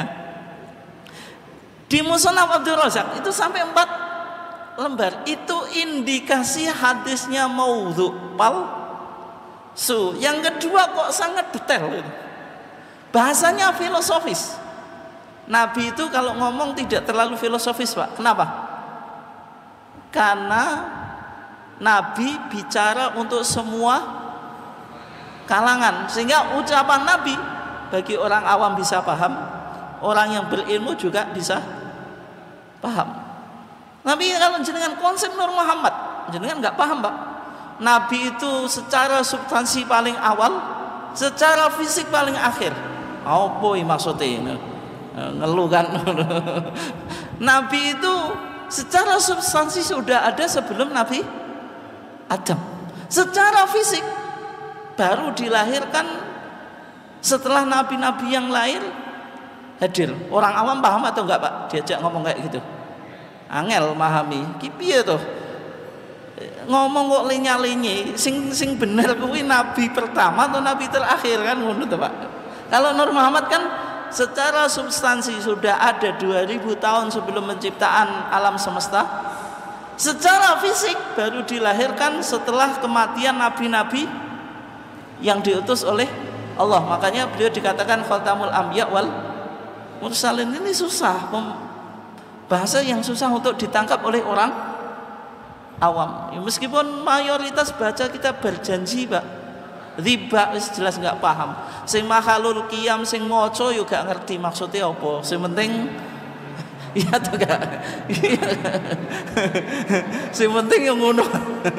di Musannaf Abdul Razak itu sampai 4 lembar. Itu indikasi hadisnya maudhu, palsu. Yang kedua kok sangat detail itu. Bahasanya filosofis. Nabi itu kalau ngomong tidak terlalu filosofis, Pak. Kenapa? Karena Nabi bicara untuk semua kalangan, sehingga ucapan Nabi bagi orang awam bisa paham, orang yang berilmu juga bisa paham. Tapi kalau jenengan konsep Nur Muhammad, jenengan nggak paham, Pak. Nabi itu secara substansi paling awal, secara fisik paling akhir. Apa maksudnya ini? Ngeluh kan? Nabi itu secara substansi sudah ada sebelum Nabi Adam. Secara fisik baru dilahirkan setelah nabi-nabi yang lain hadir. Orang awam paham atau enggak, Pak? Diajak ngomong kayak gitu. Angel memahami. Ki piye to? Ngomong kok lenya-lenye, sing bener kuwi nabi pertama atau nabi terakhir kan ngono to, Pak. Kalau Nur Muhammad kan secara substansi sudah ada 2000 tahun sebelum penciptaan alam semesta. Secara fisik baru dilahirkan setelah kematian nabi-nabi yang diutus oleh Allah. Makanya beliau dikatakan khatamul anbiya wal mursalin. Ini susah, bahasa yang susah untuk ditangkap oleh orang awam. Ya, meskipun mayoritas baca kita berjanji, Pak, riba wis jelas nggak paham. Sing makhlul qiyam sing maca yo gak ngerti maksudnya apa. Sing penting iya tuh gak. Sing penting yang ngono.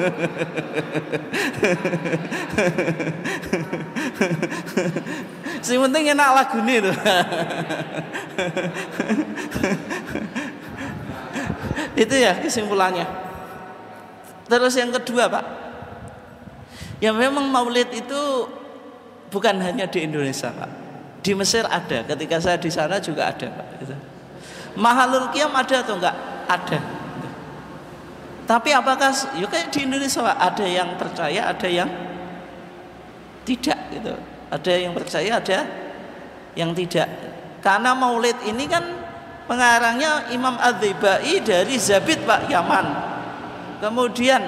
Sing penting enak lagune tuh. Itu ya kesimpulannya. Terus yang kedua, Pak, ya memang maulid itu bukan hanya di Indonesia, Pak. Di Mesir ada, ketika saya di sana juga ada, Pak. Gitu. Mahalul Qiyam ada atau enggak? Ada. Tapi apakah ya kayak di Indonesia, Pak, ada yang percaya, ada yang tidak gitu. Ada yang percaya, ada yang tidak. Karena maulid ini kan pengarangnya Imam Adz-Dzaibai dari Zabid, Pak, Yaman. Kemudian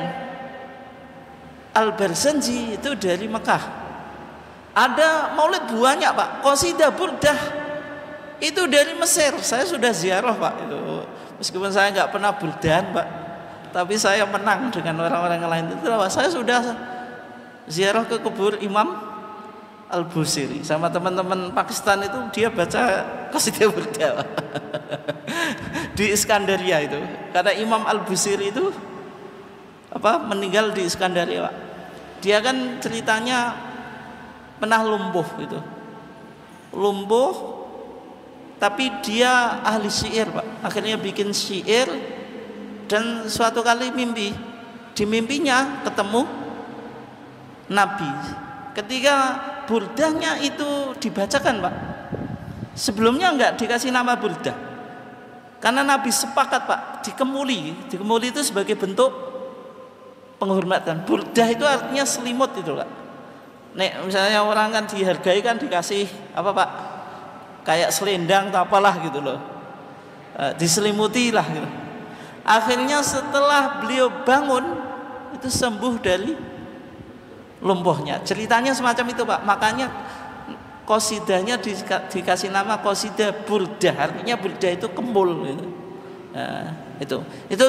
Al-Barzanji itu dari Mekah. Ada maulid banyak, Pak. Qasidah Burdah itu dari Mesir. Saya sudah ziarah, Pak, itu. Meskipun saya nggak pernah burdahan, Pak, tapi saya menang dengan orang-orang lain itu, Pak. Saya sudah ziarah ke kubur Imam Al-Busiri sama teman-teman Pakistan itu, dia baca qasidah burdah di Iskandaria itu. Karena Imam Al-Busiri itu meninggal di Iskandaria, Pak. Dia kan ceritanya pernah lumpuh gitu. Lumpuh tapi dia ahli syair, Pak. Akhirnya bikin syair dan suatu kali mimpi. Di mimpinya ketemu Nabi. Ketika burdahnya itu dibacakan, Pak, sebelumnya enggak dikasih nama burdah. Karena Nabi sepakat, Pak, dikemuli. Dikemuli itu sebagai bentuk penghormatan. Burdah itu artinya selimut itu, Pak. Nek misalnya orang kan dihargai kan dikasih apa, Pak? Kayak selendang atau apalah gitu loh. Diselimuti lah gitu. Akhirnya setelah beliau bangun itu sembuh dari lumpuhnya. Ceritanya semacam itu, Pak. Makanya qasidahnya dikasih nama qasidah burdah. Artinya burdah itu kemul gitu. Nah, itu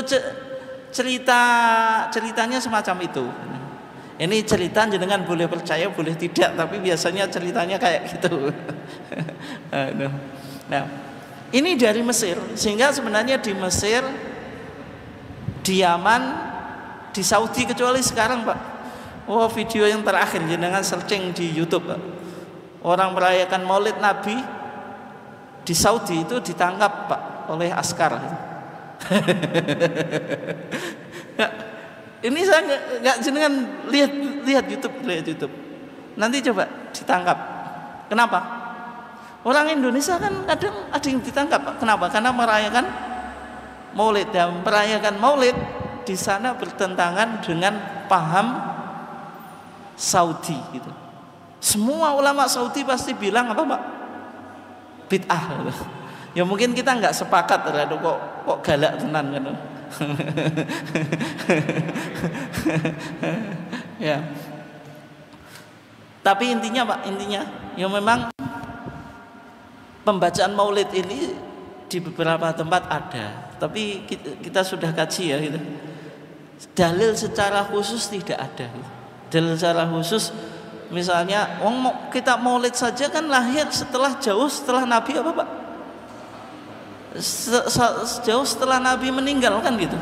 ceritanya semacam itu. Ini cerita jenengan boleh percaya boleh tidak, tapi biasanya ceritanya kayak gitu. Nah, ini dari Mesir. Sehingga sebenarnya di Mesir, di Yaman, di Saudi, kecuali sekarang, Pak. Oh, video yang terakhir jenengan searching di YouTube, Pak. Orang merayakan Maulid Nabi di Saudi itu ditangkap, Pak, oleh askar. Ini saya nggak jenengan lihat YouTube. Nanti coba ditangkap. Kenapa? Orang Indonesia kan kadang ada yang ditangkap, Pak. Kenapa? Karena merayakan Maulid. Dan merayakan Maulid di sana bertentangan dengan paham Saudi gitu. Semua ulama Saudi pasti bilang apa, Pak? Bid'ah. Ya mungkin kita nggak sepakat, kok galak tenan kan. Ya. Tapi intinya, Pak, ya memang pembacaan Maulid ini di beberapa tempat ada, tapi kita sudah kaji ya gitu. Dalil secara khusus tidak ada. Dalil secara khusus Misalnya kita maulid saja kan lahir jauh setelah Nabi apa Pak? Jauh setelah Nabi meninggal kan gitu.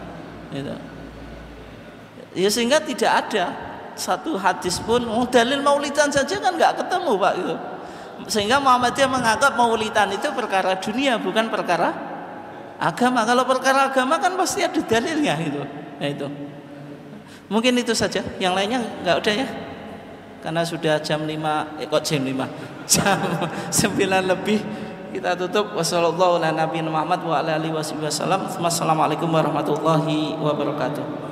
Ya sehingga tidak ada satu hadis pun dalil maulidan saja kan nggak ketemu Pak gitu. Sehingga Muhammadiyah menganggap maulidan itu perkara dunia bukan perkara agama. Kalau perkara agama kan pasti ada dalilnya gitu. Nah itu. Mungkin itu saja. Yang lainnya nggak udah ya. Karena sudah jam 5 kok jam 5. Jam 9 lebih kita tutup. Wassalamualaikum warahmatullahi wabarakatuh.